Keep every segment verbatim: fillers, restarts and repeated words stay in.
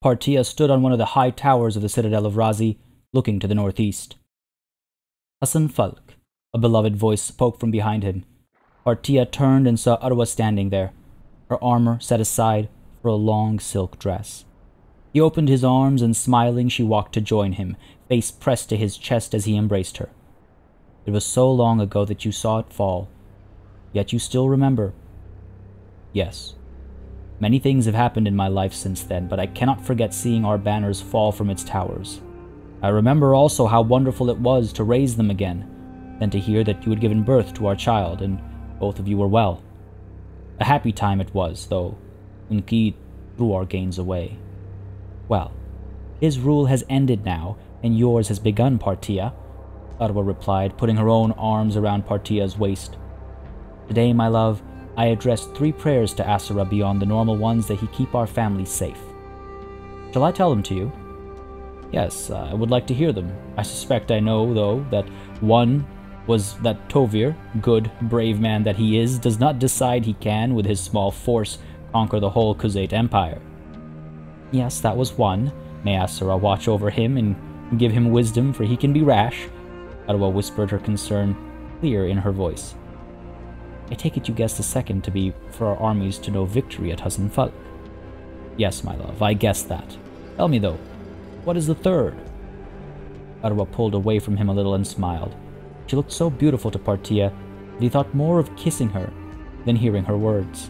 Partia stood on one of the high towers of the citadel of Razi, looking to the northeast. Hassan Falk, a beloved voice spoke from behind him. Partia turned and saw Arwa standing there, her armor set aside for a long silk dress. He opened his arms, and smiling she walked to join him, face pressed to his chest as he embraced her. It was so long ago that you saw it fall, yet you still remember. Yes. Many things have happened in my life since then, but I cannot forget seeing our banners fall from its towers. I remember also how wonderful it was to raise them again, then to hear that you had given birth to our child, and both of you were well. A happy time it was, though Unkid threw our gains away. Well, his rule has ended now, and yours has begun, Partia, Arwa replied, putting her own arms around Partia's waist. Today, my love, I addressed three prayers to Aserai beyond the normal ones that he keep our family safe. Shall I tell them to you? Yes, uh, I would like to hear them. I suspect I know, though, that one was that Tovir, good, brave man that he is, does not decide he can, with his small force, conquer the whole Khuzait Empire. Yes, that was one. May Aserai watch over him and give him wisdom, for he can be rash. Arwa whispered, her concern clear in her voice. I take it you guessed the second to be for our armies to know victory at Hassan Falk. Yes, my love, I guessed that. Tell me, though, what is the third? Arwa pulled away from him a little and smiled. She looked so beautiful to Partia that he thought more of kissing her than hearing her words.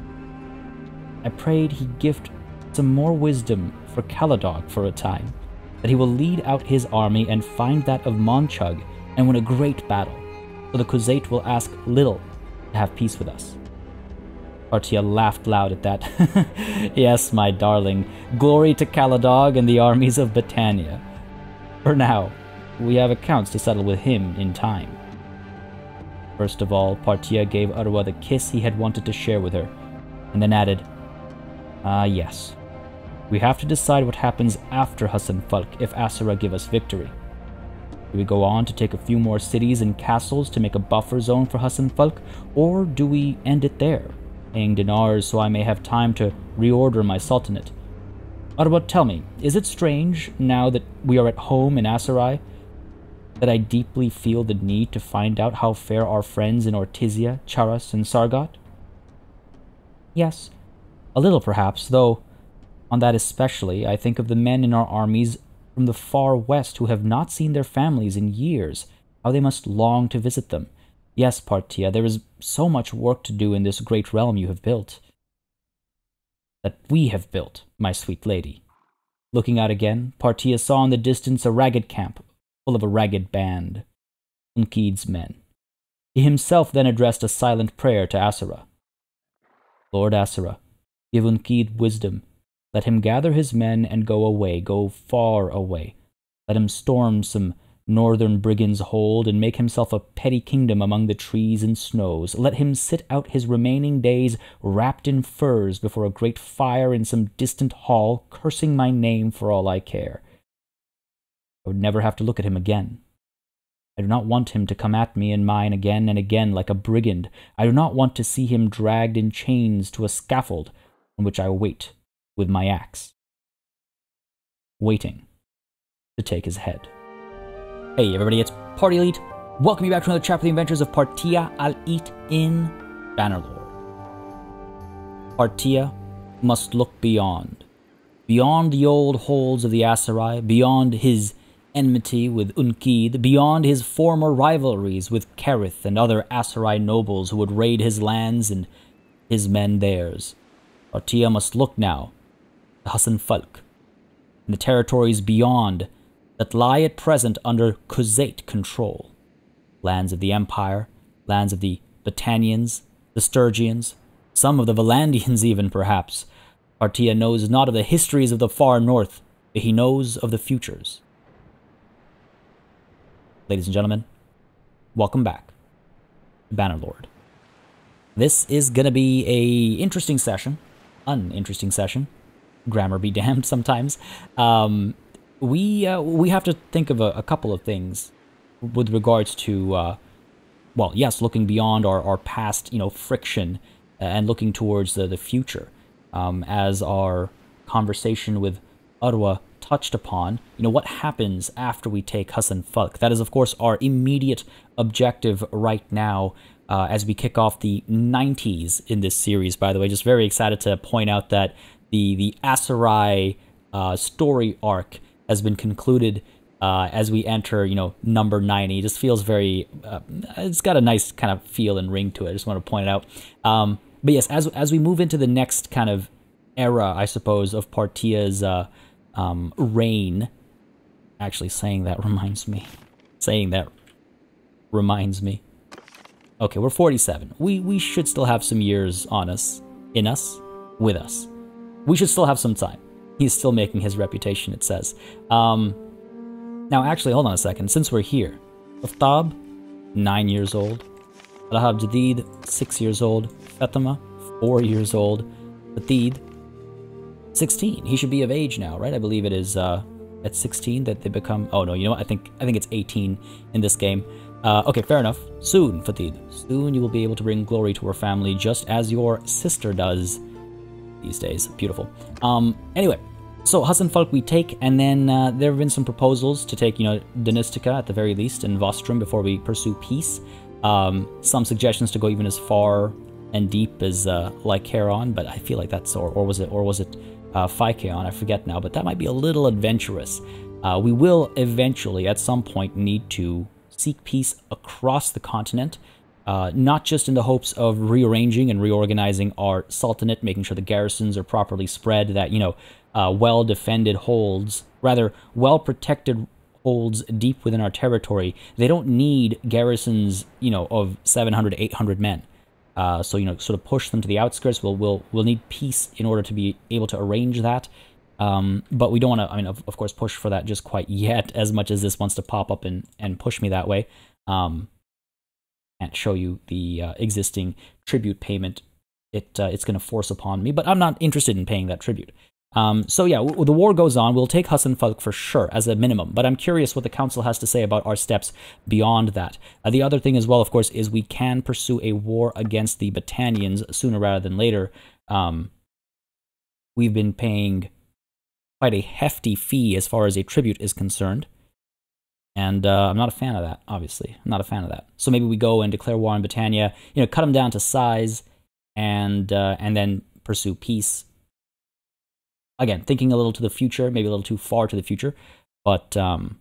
I prayed he gift some more wisdom for Caladog for a time, that he will lead out his army and find that of Monchug and win a great battle, so the Khuzait will ask little to have peace with us. Partia laughed loud at that. Yes, my darling, glory to Caladog and the armies of Battania. For now, we have accounts to settle with him in time. First of all, Partia gave Arwa the kiss he had wanted to share with her, and then added, Ah, yes. We have to decide what happens after Hassan Falk if Aserai give us victory. Do we go on to take a few more cities and castles to make a buffer zone for Hassan Falk, or do we end it there, paying dinars so I may have time to reorder my sultanate? Arwa, tell me, is it strange, now that we are at home in Aserai, that I deeply feel the need to find out how fare our friends in Ortizia, Charas, and Sargot? Yes, a little perhaps, though on that especially I think of the men in our armies from the far west who have not seen their families in years, how they must long to visit them. Yes, Partia, there is so much work to do in this great realm you have built. That we have built, my sweet lady. Looking out again, Partia saw in the distance a ragged camp, full of a ragged band, Unkid's men. He himself then addressed a silent prayer to Aserai. Lord Aserai, give Unkid wisdom. Let him gather his men and go away, go far away. Let him storm some northern brigand's hold and make himself a petty kingdom among the trees and snows. Let him sit out his remaining days wrapped in furs before a great fire in some distant hall, cursing my name for all I care. I would never have to look at him again. I do not want him to come at me and mine again and again like a brigand. I do not want to see him dragged in chains to a scaffold on which I wait with my axe, waiting to take his head. Hey everybody, it's Party Elite. Welcome you back to another chapter of the adventures of Partia al-Eat in Bannerlord. Partia must look beyond. Beyond the old holds of the Aserai, beyond his enmity with Unkid, beyond his former rivalries with Kerith and other Aserai nobles who would raid his lands and his men theirs. Partia must look now to Hassan Falk and the territories beyond that lie at present under Khuzait control. Lands of the Empire, lands of the Battanians, the Sturgians, some of the Valandians even, perhaps. Partia knows not of the histories of the far north, but he knows of the futures. Ladies and gentlemen, welcome back to Bannerlord. This is going to be a interesting session, uninteresting session, grammar be damned sometimes. Um, we uh, we have to think of a, a couple of things with regards to, uh, well, yes, looking beyond our, our past, you know, friction and looking towards the, the future. Um, as our conversation with Arwa touched upon, you know, what happens after we take Hassan Falk. That is, of course, our immediate objective right now uh, as we kick off the nineties in this series, by the way. Just very excited to point out that the, the Aserai uh, story arc has been concluded uh, as we enter, you know, number ninety. It just feels very, uh, it's got a nice kind of feel and ring to it. I just want to point it out. Um, but yes, as, as we move into the next kind of era, I suppose, of Partia's uh, um, reign. Actually, saying that reminds me. Saying that reminds me. Okay, we're forty-seven. We we should still have some years on us, in us, with us. We should still have some time. He's still making his reputation, it says. Um, now, actually, hold on a second. Since we're here, Uftab, nine years old. Alhab Jadid, six years old. Fatima, four years old. Fatid, sixteen. He should be of age now, right? I believe it is uh, at sixteen that they become... Oh, no, you know what? I think I think it's eighteen in this game. Uh, okay, fair enough. Soon, Fatid. Soon you will be able to bring glory to our family, just as your sister does these days. Beautiful. Um, anyway, so Hassan Falk we take, and then uh, there have been some proposals to take, you know, Danistica at the very least, and Vostrum before we pursue peace. Um, some suggestions to go even as far and deep as uh, Lycaron, but I feel like that's... Or, or was it... Or was it... Uh, Phykeon, I forget now, but that might be a little adventurous. Uh, we will eventually, at some point, need to seek peace across the continent, uh, not just in the hopes of rearranging and reorganizing our sultanate, making sure the garrisons are properly spread, that, you know, uh, well-defended holds, rather, well-protected holds deep within our territory. They don't need garrisons, you know, of seven hundred to eight hundred men. Uh, so, you know, sort of push them to the outskirts. We'll, we'll, we'll need peace in order to be able to arrange that. Um, but we don't want to, I mean, of, of course, push for that just quite yet, as much as this wants to pop up and, and push me that way. Um, and show you the uh, existing tribute payment it uh, it's going to force upon me. But I'm not interested in paying that tribute. Um, so yeah, w the war goes on. We'll take Hassan Falk for sure as a minimum, but I'm curious what the council has to say about our steps beyond that. Uh, the other thing as well, of course, is we can pursue a war against the Battanians sooner rather than later. Um, we've been paying quite a hefty fee as far as a tribute is concerned, and uh, I'm not a fan of that, obviously. I'm not a fan of that. So maybe we go and declare war on Battania, you know, cut them down to size, and, uh, and then pursue peace. Again, thinking a little to the future, maybe a little too far to the future, but um,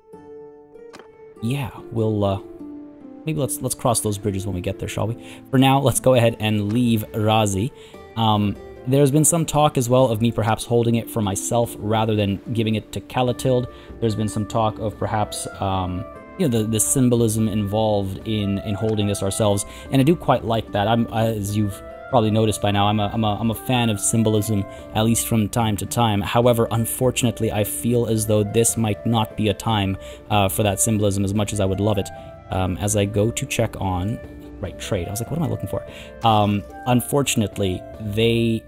yeah, we'll uh, maybe let's let's cross those bridges when we get there, shall we? For now, let's go ahead and leave Razi. Um, there's been some talk as well of me perhaps holding it for myself rather than giving it to Calatilde. There's been some talk of perhaps um, you know the the symbolism involved in in holding this ourselves, and I do quite like that. I'm as you've probably noticed by now, I'm a, I'm, a, I'm a fan of symbolism, at least from time to time. However, unfortunately, I feel as though this might not be a time uh, for that symbolism as much as I would love it. Um, as I go to check on... Right, trade. I was like, what am I looking for? Um, unfortunately, they...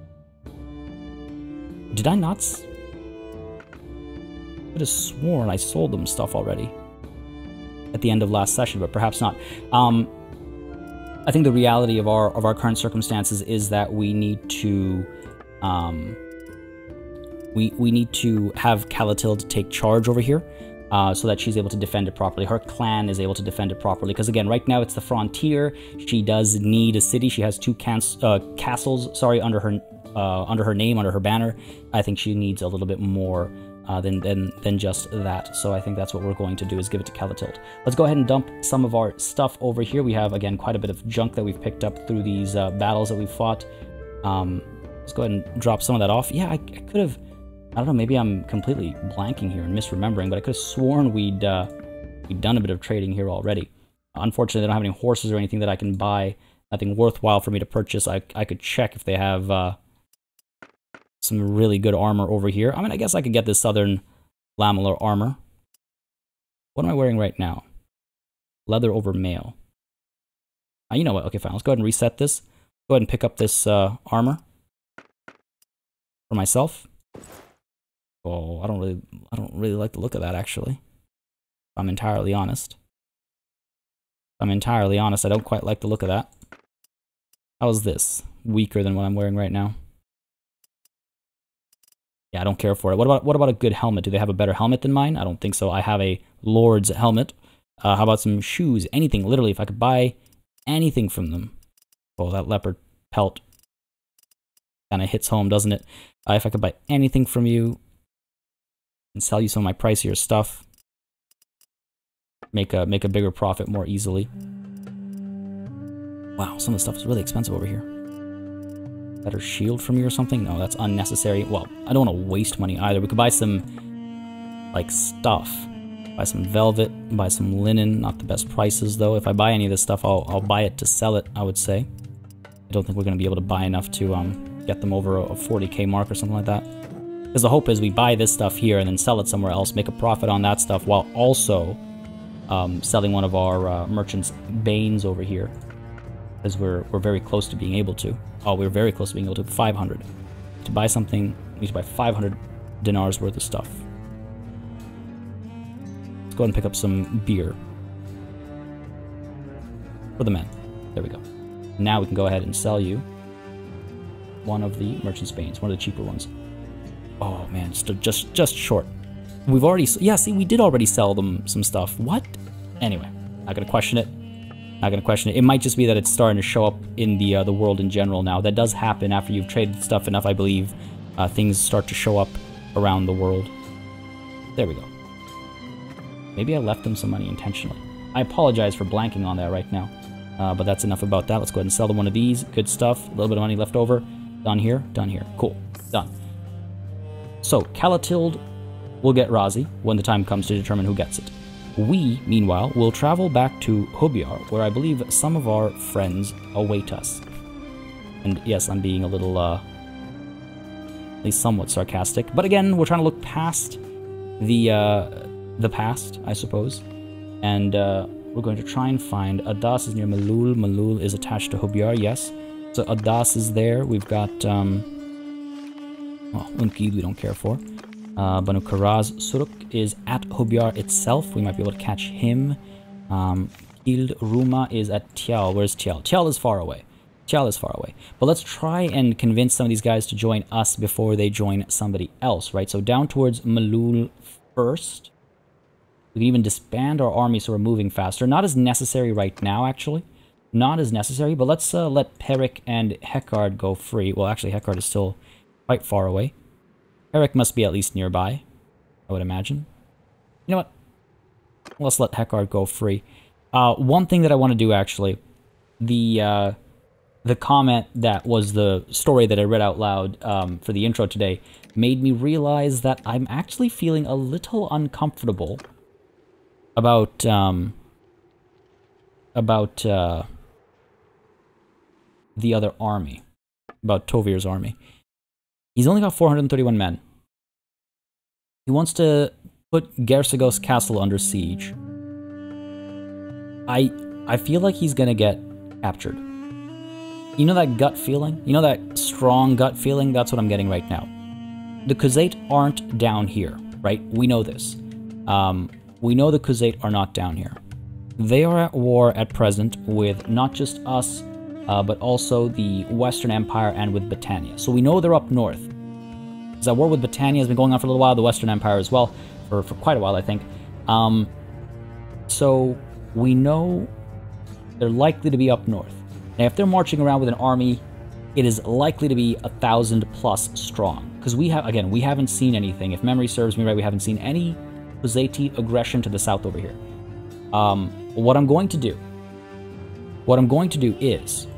Did I not... S I could have sworn I sold them stuff already at the end of last session, but perhaps not. Um... I think the reality of our of our current circumstances is that we need to um, we we need to have Calatilde take charge over here, uh, so that she's able to defend it properly. Her clan is able to defend it properly, because again, right now it's the frontier. She does need a city. She has two cans uh, castles, sorry, under her uh, under her name, under her banner. I think she needs a little bit more Uh, than, than, than just that. So I think that's what we're going to do, is give it to Calatilde. Let's go ahead and dump some of our stuff over here. We have, again, quite a bit of junk that we've picked up through these uh, battles that we've fought. Um, let's go ahead and drop some of that off. Yeah, I, I could have... I don't know, maybe I'm completely blanking here and misremembering, but I could have sworn we'd, uh, we'd done a bit of trading here already. Unfortunately, I don't have any horses or anything that I can buy. Nothing worthwhile for me to purchase. I, I could check if they have... Uh, some really good armor over here. I mean, I guess I could get this southern lamellar armor. What am I wearing right now? Leather over mail. Uh, you know what? Okay, fine. Let's go ahead and reset this. Go ahead and pick up this uh, armor for myself. Oh, I don't really, I don't really like the look of that, actually. If I'm entirely honest. If I'm entirely honest, I don't quite like the look of that. How's this? Weaker than what I'm wearing right now. Yeah, I don't care for it. What about what about a good helmet? Do they have a better helmet than mine? I don't think so. I have a Lord's helmet. Uh, how about some shoes? Anything, literally, if I could buy anything from them. Oh, that leopard pelt kind of hits home, doesn't it? Uh, if I could buy anything from you and sell you some of my pricier stuff, make a make a bigger profit more easily. Wow, some of the stuff is really expensive over here. Better shield from you or something? No, that's unnecessary. Well, I don't want to waste money either. We could buy some, like, stuff. Buy some velvet, buy some linen. Not the best prices, though. If I buy any of this stuff, I'll, I'll buy it to sell it, I would say. I don't think we're going to be able to buy enough to um, get them over a forty K mark or something like that. Because the hope is we buy this stuff here and then sell it somewhere else, make a profit on that stuff, while also um, selling one of our uh, merchants' banes over here. Because we're, we're very close to being able to. Oh, we're very close to being able to. five hundred. To buy something, we need to buy five hundred dinars worth of stuff. Let's go ahead and pick up some beer. For the men. There we go. Now we can go ahead and sell you one of the merchant's banes, one of the cheaper ones. Oh man, just just, just short. We've already... Yeah, see, we did already sell them some stuff. What? Anyway, not gonna question it. Not gonna question it. It might just be that it's starting to show up in the uh, the world in general now. That does happen after you've traded stuff enough, I believe. Uh, things start to show up around the world. There we go. Maybe I left them some money intentionally. I apologize for blanking on that right now. Uh, but that's enough about that. Let's go ahead and sell them one of these. Good stuff. A little bit of money left over. Done here. Done here. Cool. Done. So, Calatilde will get Razi when the time comes to determine who gets it. We, meanwhile, will travel back to Hubyar, where I believe some of our friends await us. And yes, I'm being a little, uh, at least somewhat sarcastic. But again, we're trying to look past the, uh, the past, I suppose. And, uh, we're going to try and find... Adas is near Malul. Malul is attached to Hubyar, yes. So Adas is there. We've got, um... well, Unkid we don't care for. Uh, Banu Karaz Suruk is at Hubyar itself. We might be able to catch him. Um, Kild Ruma is at Tial. Where's Tial? Tial is far away. Tial is far away. But let's try and convince some of these guys to join us before they join somebody else, right? So down towards Malul first. We can even disband our army so we're moving faster. Not as necessary right now, actually. Not as necessary, but let's uh, let Perik and Hekard go free. Well, actually, Hekard is still quite far away. Perik must be at least nearby, I would imagine. You know what? Let's let Hekard go free. Uh, one thing that I want to do, actually, the uh, the comment that was the story that I read out loud um, for the intro today made me realize that I'm actually feeling a little uncomfortable about um, about uh, the other army, about Tovir's army. He's only got four hundred thirty-one men. He wants to put Gersagos Castle under siege. I I feel like he's gonna get captured. You know that gut feeling? You know that strong gut feeling? That's what I'm getting right now. The Khuzait aren't down here, right? We know this. Um, we know the Khuzait are not down here. They are at war at present with not just us, uh, but also the Western Empire and with Britannia. So we know they're up north. That war with Britannia has been going on for a little while, the Western Empire as well, for, for quite a while, I think. Um, so we know they're likely to be up north. Now, if they're marching around with an army, it is likely to be a thousand plus strong. Because we have, again, we haven't seen anything. If memory serves me right, we haven't seen any Khuzaiti aggression to the south over here. Um, what I'm going to do, what I'm going to do is,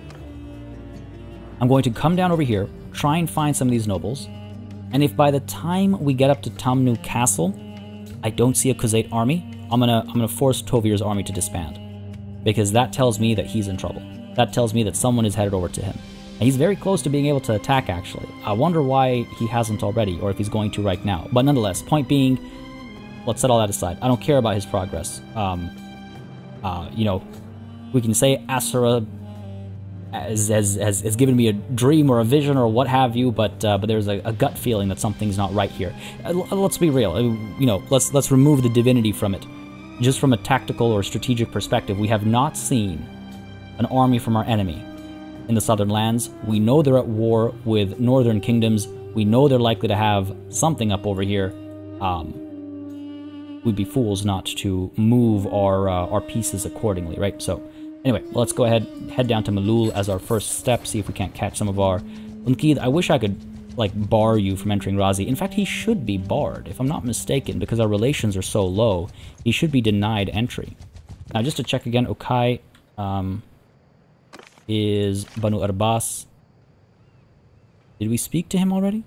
I'm going to come down over here, try and find some of these nobles, and if by the time we get up to Tamnu Castle, I don't see a Khuzait army, I'm gonna I'm gonna force Tovir's army to disband, because that tells me that he's in trouble. That tells me that someone is headed over to him, and he's very close to being able to attack. Actually, I wonder why he hasn't already, or if he's going to right now. But nonetheless, point being, let's set all that aside. I don't care about his progress. Um, uh, you know, we can say Aserai Has, has, has, has given me a dream or a vision or what have you, but uh, but there's a, a gut feeling that something's not right here. Uh, let's be real, uh, you know, let's let's remove the divinity from it. Just from a tactical or strategic perspective, we have not seen an army from our enemy in the southern lands. We know they're at war with northern kingdoms We know they're likely to have something up over here. Um, we'd be fools not to move our uh, our pieces accordingly, right? So, anyway, let's go ahead, head down to Malul as our first step, see if we can't catch some of our... Unkid, I wish I could, like, bar you from entering Razi. In fact, he should be barred, if I'm not mistaken, because our relations are so low. He should be denied entry. Now, just to check again, Okai um, is Banu Arbas. Did we speak to him already?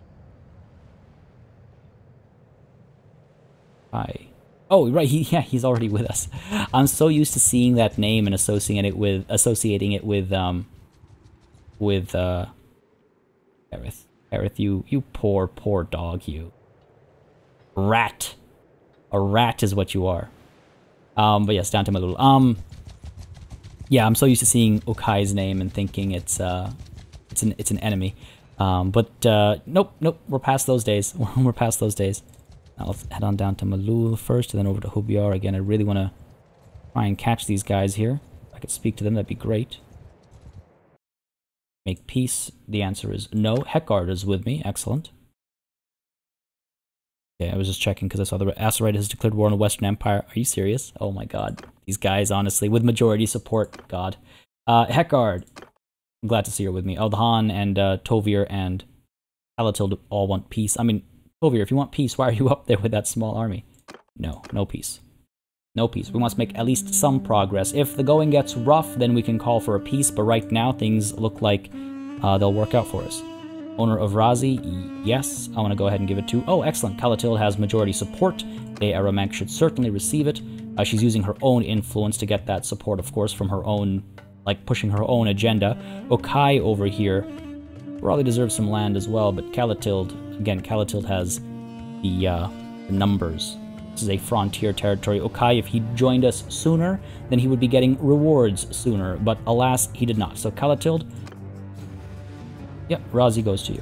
Hi. Oh, right. He, yeah, he's already with us. I'm so used to seeing that name and associating it with associating it with um with uh Aerith. Aerith, you you poor poor dog, you rat. A rat is what you are. Um, but yes, down to Malul. Um, yeah, I'm so used to seeing Okai's name and thinking it's uh it's an it's an enemy. Um, but uh, nope, nope. We're past those days. We're past those days. Now let's head on down to Malul first, and then over to Hubyar. Again, I really want to try and catch these guys here. If I could speak to them, that'd be great. Make peace. The answer is no. Hekard is with me. Excellent. Okay, I was just checking because I saw the Aserai has declared war on the Western Empire. Are you serious? Oh my god. These guys, honestly, with majority support. God. Uh, Hekard. I'm glad to see you're with me. Eldhan and uh, Tovir and Alatil all want peace. I mean, Tovir, if you want peace, why are you up there with that small army? No, no peace. No peace. We must make at least some progress. If the going gets rough, then we can call for a peace, but right now things look like uh, they'll work out for us. Owner of Razi, yes. I want to go ahead and give it to... Oh, excellent. Kalatil has majority support. A Aramek should certainly receive it. Uh, she's using her own influence to get that support, of course, from her own... like, pushing her own agenda. Okai over here probably deserves some land as well, but Kalatild... Again, Kalatild has the, uh, the numbers. This is a frontier territory. Okai, if he joined us sooner, then he would be getting rewards sooner, but alas, he did not. So Kalatild... Yep, Razi goes to you.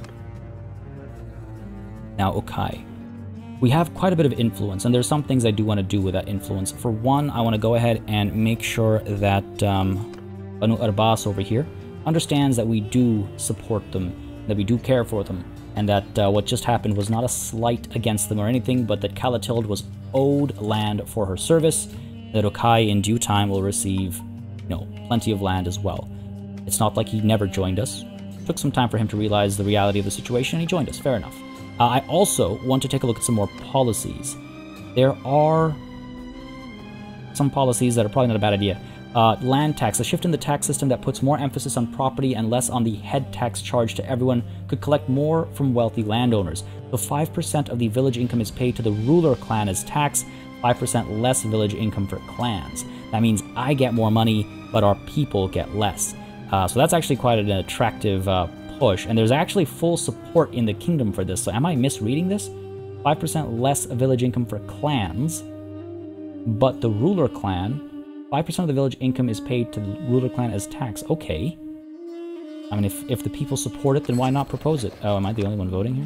Now, Okai. We have quite a bit of influence, and there's some things I do want to do with that influence. For one, I want to go ahead and make sure that um, Banu Arbas over here understands that we do support them, that we do care for them, and that uh, what just happened was not a slight against them or anything, but that Kalatild was owed land for her service, that Okai in due time will receive, you know, plenty of land as well. It's not like he never joined us. Took some time for him to realize the reality of the situation, and he joined us. Fair enough. Uh, I also want to take a look at some more policies. There are some policies that are probably not a bad idea. Uh, land tax, a shift in the tax system that puts more emphasis on property and less on the head tax charged to everyone could collect more from wealthy landowners. So five percent of the village income is paid to the ruler clan as tax, five percent less village income for clans. That means I get more money, but our people get less. Uh, so that's actually quite an attractive uh, push, and there's actually full support in the kingdom for this. So am I misreading this? five percent less village income for clans, but the ruler clan, five percent of the village income is paid to the ruler clan as tax. Okay. I mean, if, if the people support it, then why not propose it? Oh, am I the only one voting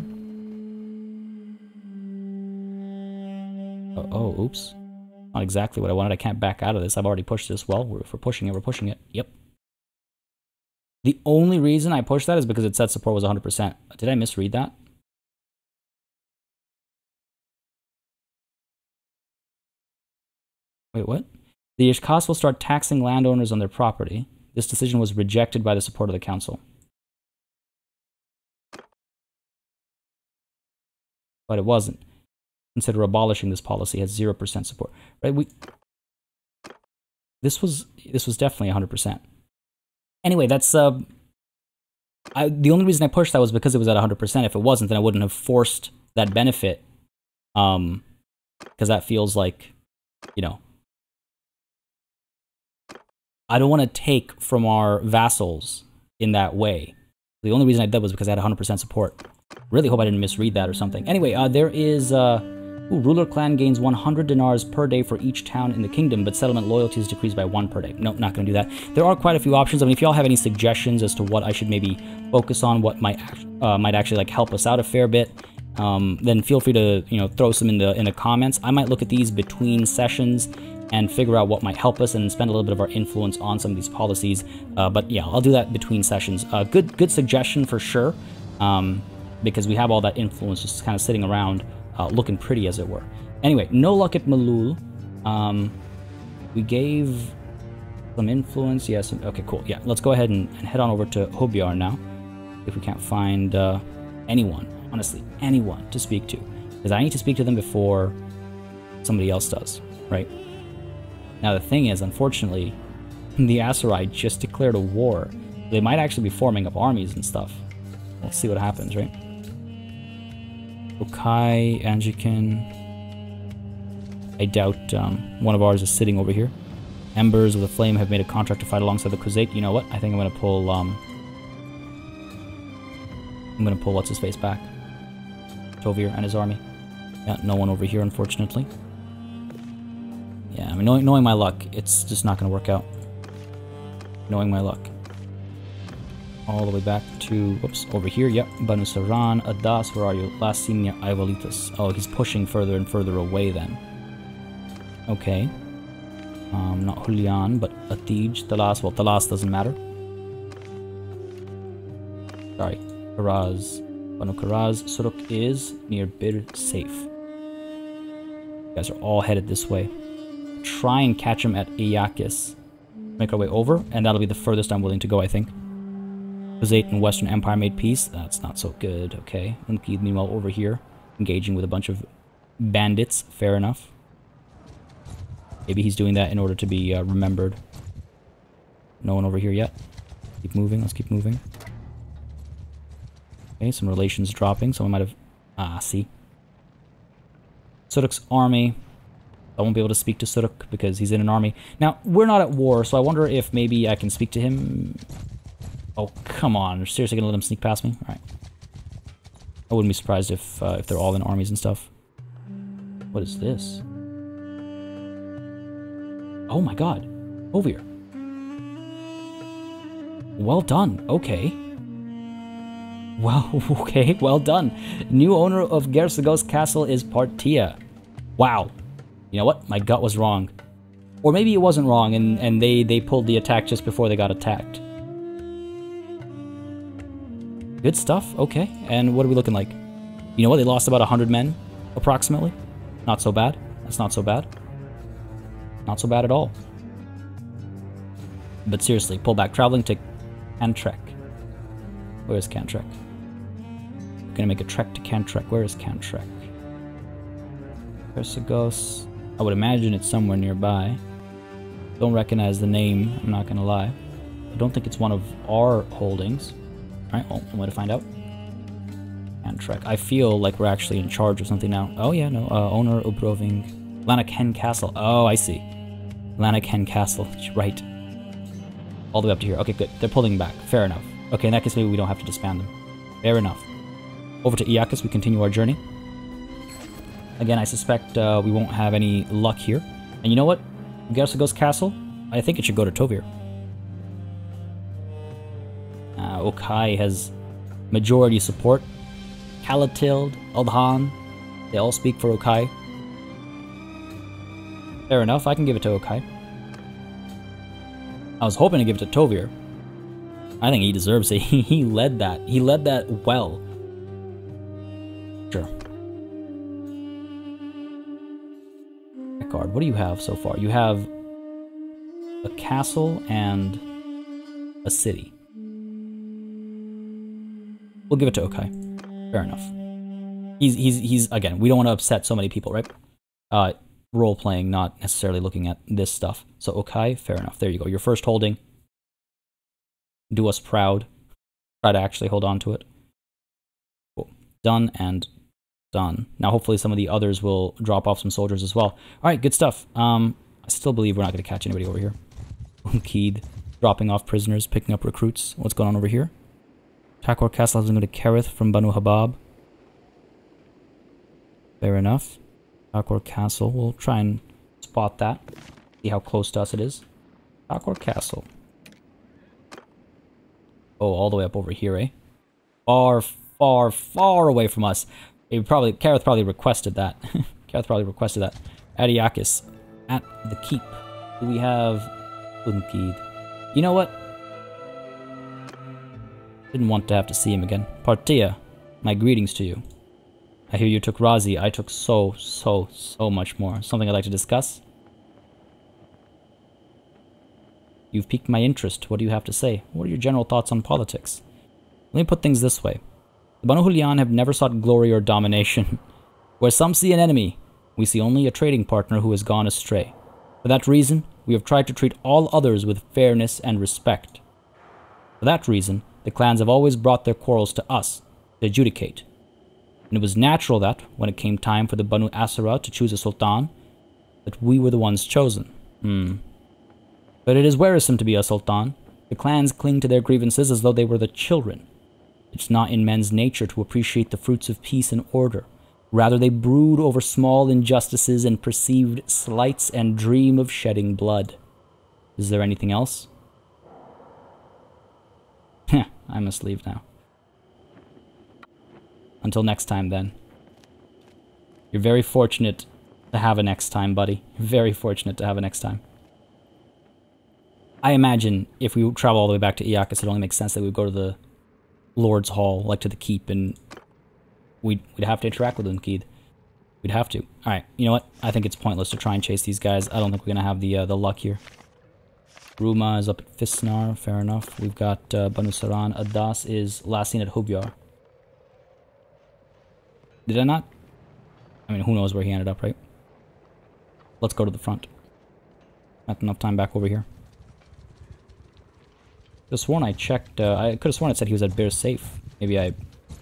here? Oh, oh oops. Not exactly what I wanted. I can't back out of this. I've already pushed this. Well, if we're pushing it, we're pushing it. Yep. The only reason I pushed that is because it said support was one hundred percent. Did I misread that? Wait, what? The Ishkas will start taxing landowners on their property. This decision was rejected by the support of the council. But it wasn't. Consider abolishing this policy. It has zero percent support. Right? We. This was this was definitely one hundred percent. Anyway, that's uh, I, the only reason I pushed that was because it was at one hundred percent. If it wasn't, then I wouldn't have forced that benefit, um, because that feels like, you know, I don't want to take from our vassals in that way. The only reason I did was because I had one hundred percent support. Really hope I didn't misread that or something. Anyway, uh, there is... Uh, Ooh, ruler clan gains one hundred dinars per day for each town in the kingdom, but settlement loyalty is decreased by one per day. Nope, not going to do that. There are quite a few options. I mean, if y'all have any suggestions as to what I should maybe focus on, what might uh, might actually like help us out a fair bit, um, then feel free to you know throw some in the in the comments. I might look at these between sessions and figure out what might help us and spend a little bit of our influence on some of these policies. Uh, but yeah, I'll do that between sessions. Uh, good good suggestion for sure. Um, because we have all that influence just kind of sitting around, uh, looking pretty, as it were. Anyway, no luck at Malul. Um, we gave some influence. Yes. Okay, cool. Yeah, let's go ahead and, and head on over to Hobyar now. If we can't find uh, anyone, honestly, anyone to speak to. Because I need to speak to them before somebody else does, right? Now, the thing is, unfortunately, the Aserai just declared a war. They might actually be forming up armies and stuff. We'll see what happens, right? Okai, Anjikin. I doubt um, one of ours is sitting over here. Embers with a Flame have made a contract to fight alongside the Khuzait. You know what? I think I'm going to pull... Um, I'm going to pull what's-his-face back. Tovir and his army. Yeah, no one over here, unfortunately. Yeah, I mean, knowing, knowing my luck, it's just not going to work out. Knowing my luck. All the way back to, whoops, over here. Yep, Banu Saran, Adas, where are you? Last seen near Ivalitas. Oh, he's pushing further and further away then. Okay. Um, not Julian, but Atij, Talas. Well, Talas doesn't matter. Sorry, Karaz. Banu Karaz. Suruk is near Bir Safe. You guys are all headed this way. Try and catch him at Iyakis. Make our way over, and that'll be the furthest I'm willing to go, I think. Khuzait and Western Empire made peace. That's not so good, okay. Unkid, meanwhile, over here, engaging with a bunch of bandits. Fair enough. Maybe he's doing that in order to be uh, remembered. No one over here yet. Keep moving, let's keep moving. Okay, some relations dropping. Someone might have... Ah, see. Suruk's army. I won't be able to speak to Suruk because he's in an army. Now, we're not at war, so I wonder if maybe I can speak to him. Oh, come on. You're seriously going to let him sneak past me? Alright. I wouldn't be surprised if, uh, if they're all in armies and stuff. What is this? Oh my god. Over here. Well done. Okay. Well, okay. Well done. New owner of Gersagos Castle is Partia. Wow. You know what? My gut was wrong. Or maybe it wasn't wrong and, and they, they pulled the attack just before they got attacked. Good stuff. Okay. And what are we looking like? You know what? They lost about one hundred men, approximately. Not so bad. That's not so bad. Not so bad at all. But seriously, pull back. Traveling to Cantrek. Where is Cantrek? Gonna make a trek to Cantrek. Where is Cantrek? Persagos. I would imagine it's somewhere nearby. Don't recognize the name, I'm not gonna lie. I don't think it's one of our holdings. Alright, well, I'm going to find out. Cantrek. I feel like we're actually in charge of something now. Oh yeah, no. Uh, owner Ubroving. Lanark Castle. Oh, I see. Lanark Castle. Right. All the way up to here. Okay, good. They're pulling back. Fair enough. Okay, in that case, maybe we don't have to disband them. Fair enough. Over to Iyakis, we continue our journey. Again, I suspect uh, we won't have any luck here. And you know what? Gersagos Castle? I think it should go to Tovir. Uh, Okai has majority support. Kalatild, Aldhan, they all speak for Okai. Fair enough, I can give it to Okai. I was hoping to give it to Tovir. I think he deserves it. He led that. He led that well. Sure. Card. What do you have so far? You have a castle and a city. We'll give it to Okai. Fair enough. He's he's he's again. We don't want to upset so many people, right? Uh, role playing, not necessarily looking at this stuff. So Okai, fair enough. There you go. Your first holding. Do us proud. Try to actually hold on to it. Cool. Done and done. Now hopefully some of the others will drop off some soldiers as well. Alright, good stuff. Um, I still believe we're not going to catch anybody over here. Unkid, dropping off prisoners, picking up recruits. What's going on over here? Takor Castle has been going to Kerith from Banu Habab. Fair enough. Takor Castle, we'll try and spot that. See how close to us it is. Takor Castle. Oh, all the way up over here, eh? Far, far, far away from us. It probably, Kerith probably requested that. Kerith probably requested that. Adiakis, at the keep. Do we have Unkid? You know what? Didn't want to have to see him again. Partia. My greetings to you. I hear you took Razi. I took so, so, so much more. Something I'd like to discuss? You've piqued my interest. What do you have to say? What are your general thoughts on politics? Let me put things this way. The Banu Hulyan have never sought glory or domination. Where some see an enemy, we see only a trading partner who has gone astray. For that reason, we have tried to treat all others with fairness and respect. For that reason, the clans have always brought their quarrels to us to adjudicate. And it was natural that, when it came time for the Banu Aserai to choose a sultan, that we were the ones chosen. Hmm. But it is wearisome to be a sultan. The clans cling to their grievances as though they were the children. It's not in men's nature to appreciate the fruits of peace and order. Rather, they brood over small injustices and perceived slights and dream of shedding blood. Is there anything else? Heh, I must leave now. Until next time, then. You're very fortunate to have a next time, buddy. You're very fortunate to have a next time. I imagine if we travel all the way back to Iacus, it only makes sense that we would go to the Lord's Hall, like to the keep, and we'd, we'd have to interact with them, Keith. We'd have to. Alright, you know what? I think it's pointless to try and chase these guys. I don't think we're going to have the uh, the luck here. Ruma is up at Fisnar, fair enough. We've got uh, Banu Saran. Adas is last seen at Hubyar. Did I not? I mean, who knows where he ended up, right? Let's go to the front. Not enough time back over here. I could have sworn I checked, uh, I could have sworn it said he was at Bear Safe. Maybe I...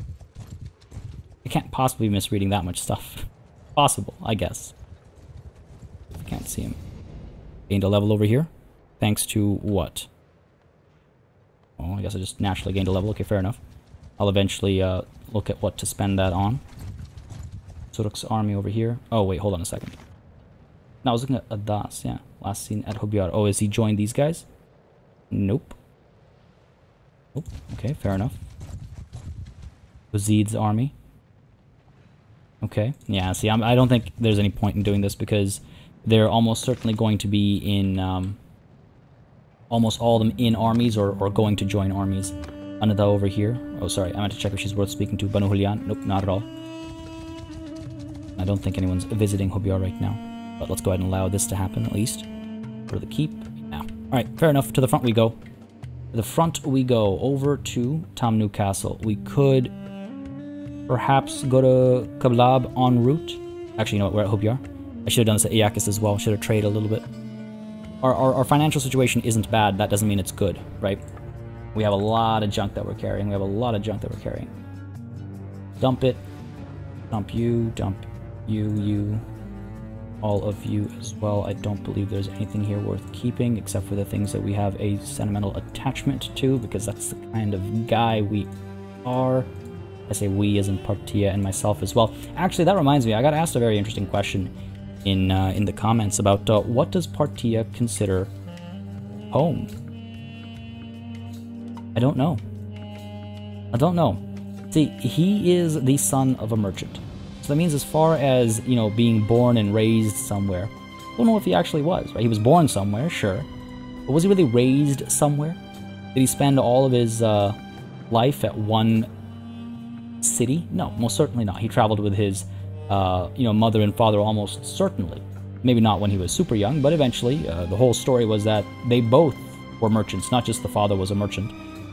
I can't possibly be misreading that much stuff. Possible, I guess. I can't see him. Gained a level over here. Thanks to what? Oh, I guess I just naturally gained a level. Okay, fair enough. I'll eventually uh, look at what to spend that on. Suruk's army over here. Oh, wait, hold on a second. No, I was looking at Adas, yeah. Last seen at Hubyar. Oh, has he joined these guys? Nope. Oh, okay, fair enough. Yazid's army. Okay, yeah, see, I'm, I don't think there's any point in doing this because they're almost certainly going to be in, um, almost all of them in armies or, or going to join armies. Anada over here. Oh, sorry, I meant to check if she's worth speaking to. Banu Hulyan. Nope, not at all. I don't think anyone's visiting Hubyar right now. But let's go ahead and allow this to happen, at least. For the keep. Yeah. Alright, fair enough. To the front we go. To the front we go. Over to Tamnu Castle. We could perhaps go to Kablab en route. Actually, you know what? We're at Hubyar. I should have done this at Iacus as well. Should have traded a little bit. Our, our, our financial situation isn't bad. That doesn't mean it's good, right? We have a lot of junk that we're carrying. We have a lot of junk that we're carrying. Dump it. Dump you. Dump you. You. All of you as well. I don't believe there's anything here worth keeping except for the things that we have a sentimental attachment to, because that's the kind of guy we are. I say we as in Partia and myself as well. Actually, that reminds me, I got asked a very interesting question in uh, in the comments about uh, what does Partia consider home? I don't know. I don't know. See, he is the son of a merchant. So that means as far as, you know, being born and raised somewhere, I don't know if he actually was, right? He was born somewhere, sure. But was he really raised somewhere? Did he spend all of his uh, life at one city? No, most certainly not. He traveled with his, uh, you know, mother and father almost certainly. Maybe not when he was super young, but eventually. Uh, the whole story was that they both were merchants, not just the father was a merchant.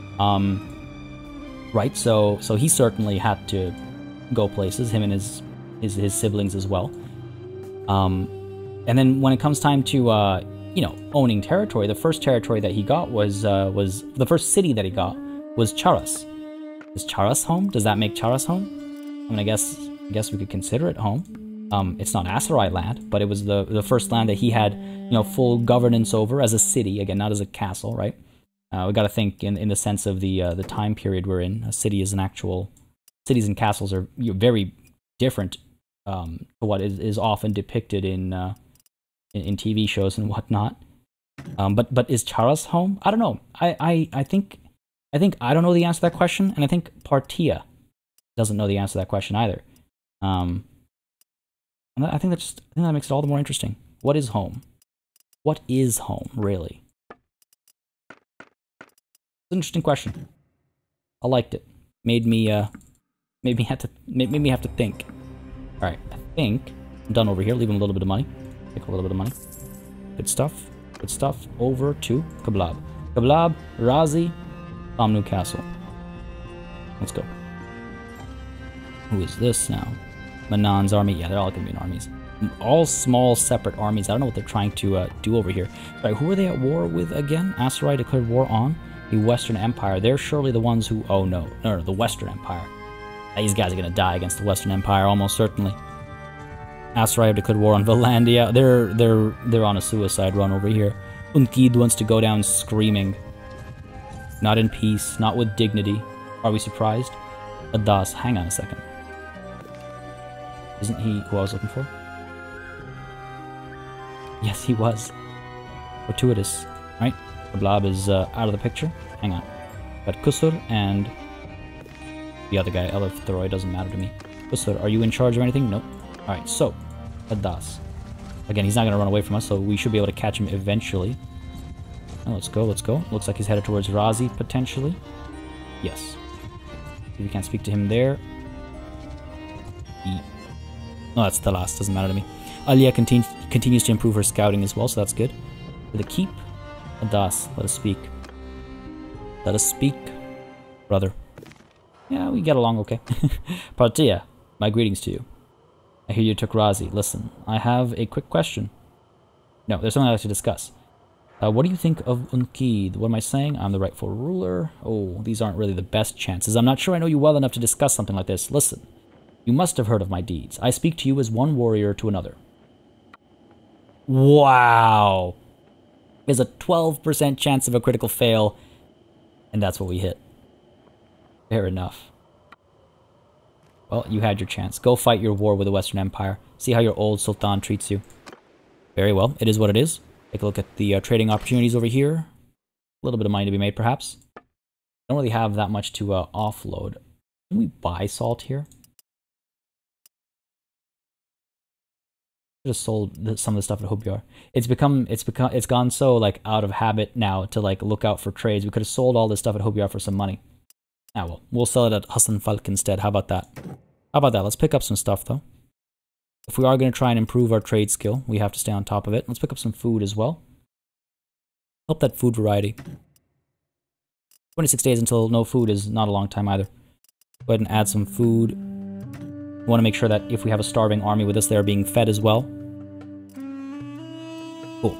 Um, right, so so he certainly had to go places, him and his his, his siblings as well. Um, and then when it comes time to, uh, you know, owning territory, the first territory that he got was, uh, was, the first city that he got was Charas. Is Charas home? Does that make Charas home? I mean, I guess, I guess we could consider it home. Um, it's not Aserai land, but it was the, the first land that he had, you know, full governance over as a city, again, not as a castle, right? Uh, we got to think in, in the sense of the uh, the time period we're in. A city is an actual... Cities and castles are, you know, very different um, to what is, is often depicted in, uh, in in T V shows and whatnot. Um, but but is Charas home? I don't know. I, I, I think I think I don't know the answer to that question, and I think Partia doesn't know the answer to that question either. Um, and I think that just I think that makes it all the more interesting. What is home? What is home really? It's an interesting question. I liked it. Made me uh. Made me have to, made, made me have to think. Alright, I think I'm done over here. Leave him a little bit of money. Take a little bit of money. Good stuff. Good stuff. Over to Kablab. Kablab, Razi, Omnu Castle. Let's go. Who is this now? Manon's army. Yeah, they're all going to be in armies. All small, separate armies. I don't know what they're trying to uh, do over here. Right, who are they at war with again? Aserai declared war on the Western Empire. They're surely the ones who... Oh, no. No, no, the Western Empire. These guys are going to die against the Western Empire, almost certainly. Aserai have declared war on Valandia. They're, they're, they're on a suicide run over here. Unkid wants to go down screaming. Not in peace, not with dignity. Are we surprised? Adas, hang on a second. Isn't he who I was looking for? Yes, he was. Fortuitous. Right? The blob is uh, out of the picture. Hang on. Got Kusur and the other guy, Eleftheroy, doesn't matter to me. Kusur, are you in charge of anything? Nope. Alright, so, Adas. Again, he's not going to run away from us, so we should be able to catch him eventually. Oh, let's go, let's go. Looks like he's headed towards Razi, potentially. Yes. If we can't speak to him there. E. No, that's the last. Doesn't matter to me. Alia continu continues to improve her scouting as well, so that's good. For the keep, Adas, let us speak. Let us speak, brother. Yeah, we get along okay. Partia, my greetings to you. I hear you took Razi. Listen, I have a quick question. No, there's something I'd like to discuss. Uh, what do you think of Unkid? What am I saying? I'm the rightful ruler. Oh, these aren't really the best chances. I'm not sure I know you well enough to discuss something like this. Listen, you must have heard of my deeds. I speak to you as one warrior to another. Wow. There's a twelve percent chance of a critical fail, and that's what we hit. Fair enough. Well, you had your chance. Go fight your war with the Western Empire. See how your old Sultan treats you. Very well. It is what it is. Take a look at the uh, trading opportunities over here. A little bit of money to be made, perhaps. Don't really have that much to uh, offload. Can we buy salt here? Should have sold some of the stuff at Hubyar. It's become, it's become, it's gone so like out of habit now to like look out for trades. We could have sold all this stuff at Hubyar for some money. Ah well, we'll sell it at Hassan Falk instead. How about that? How about that? Let's pick up some stuff though. If we are going to try and improve our trade skill, we have to stay on top of it. Let's pick up some food as well. Help that food variety. twenty-six days until no food is not a long time either. Go ahead and add some food. We want to make sure that if we have a starving army with us, they are being fed as well. Cool.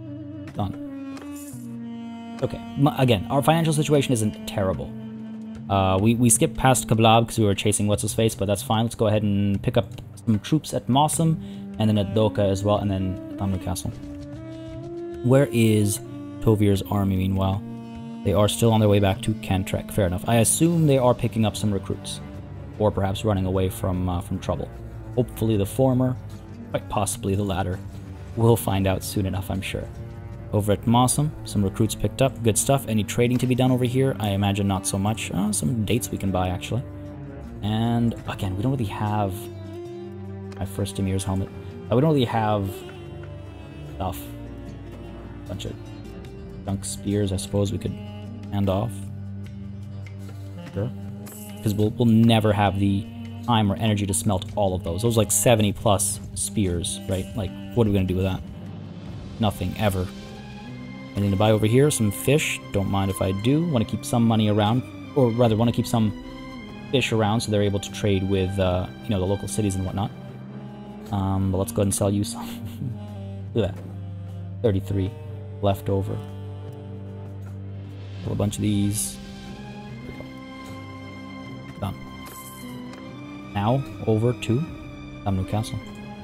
Done. Okay. Again, our financial situation isn't terrible. Uh, we, we skipped past Kablab because we were chasing What's-His-Face, but that's fine. Let's go ahead and pick up some troops at Mossum, and then at Doka as well, and then Tamnu Castle. Where is Tovir's army, meanwhile? They are still on their way back to Kantrek. Fair enough. I assume they are picking up some recruits. Or perhaps running away from, uh, from trouble. Hopefully the former, quite possibly the latter. We'll find out soon enough, I'm sure. Over at Mossum, some recruits picked up. Good stuff. Any trading to be done over here? I imagine not so much. Uh, some dates we can buy, actually. And, again, we don't really have... My first Emir's helmet. Uh, we don't really have... stuff. Bunch of junk spears, I suppose we could hand off. Sure. Because we'll, we'll never have the time or energy to smelt all of those. Those are like seventy plus spears, right? Like, what are we going to do with that? Nothing, ever. Anything to buy over here? Some fish. Don't mind if I do. Want to keep some money around. Or rather, want to keep some fish around so they're able to trade with, uh, you know, the local cities and whatnot. Um, but let's go ahead and sell you some. Look at that. thirty-three left over. Pull a bunch of these. There we go. Done. Now, over to Tamnu Castle.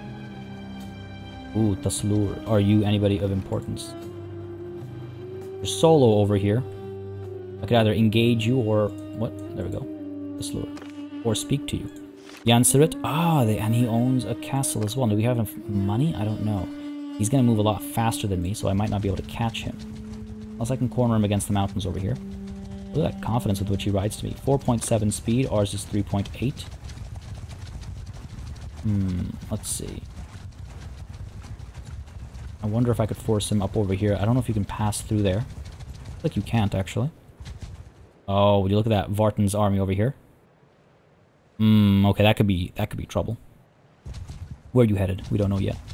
Ooh, Taslur. Are you anybody of importance? There's Solo over here. I could either engage you or... What? There we go. Taslur. Or speak to you. Yansarit. Ah, they, and he owns a castle as well. Do we have enough money? I don't know. He's going to move a lot faster than me, so I might not be able to catch him. Unless I can corner him against the mountains over here. Look at that confidence with which he rides to me. four point seven speed. Ours is three point eight. Hmm, let's see. I wonder if I could force him up over here. I don't know if you can pass through there. Like you can't, actually. Oh, would you look at that Vartan's army over here? Hmm, okay, that could be, that could be trouble. Where are you headed? We don't know yet.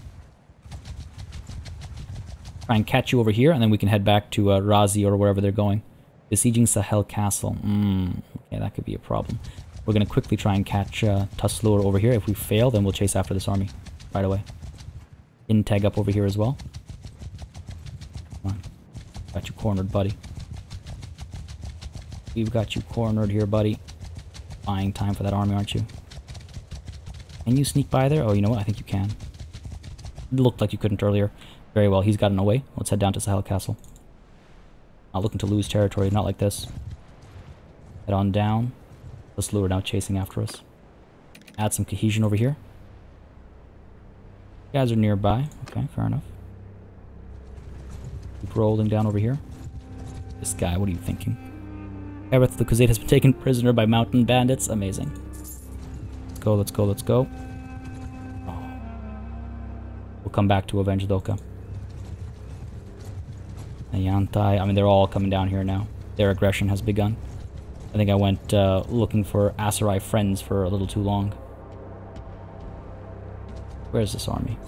Try and catch you over here, and then we can head back to uh, Razi or wherever they're going. Besieging Sahel Castle. Hmm, okay, that could be a problem. We're going to quickly try and catch uh, Tuslur over here. If we fail, then we'll chase after this army right away. Integ up over here as well. Come on. Got you cornered, buddy. We've got you cornered here, buddy. Buying time for that army, aren't you? Can you sneak by there? Oh, you know what? I think you can. It looked like you couldn't earlier. Very well. He's gotten away. Let's head down to Sahel Castle. Not looking to lose territory. Not like this. Head on down. Let's lure now chasing after us. Add some cohesion over here. You guys are nearby. Okay, fair enough. Keep rolling down over here. This guy, what are you thinking? Gareth the Crusade has been taken prisoner by mountain bandits. Amazing. Let's go, let's go, let's go. Oh. We'll come back to avenge Doka. Ayantai, I mean, they're all coming down here now. Their aggression has begun. I think I went uh, looking for Aserai friends for a little too long. Where's this army?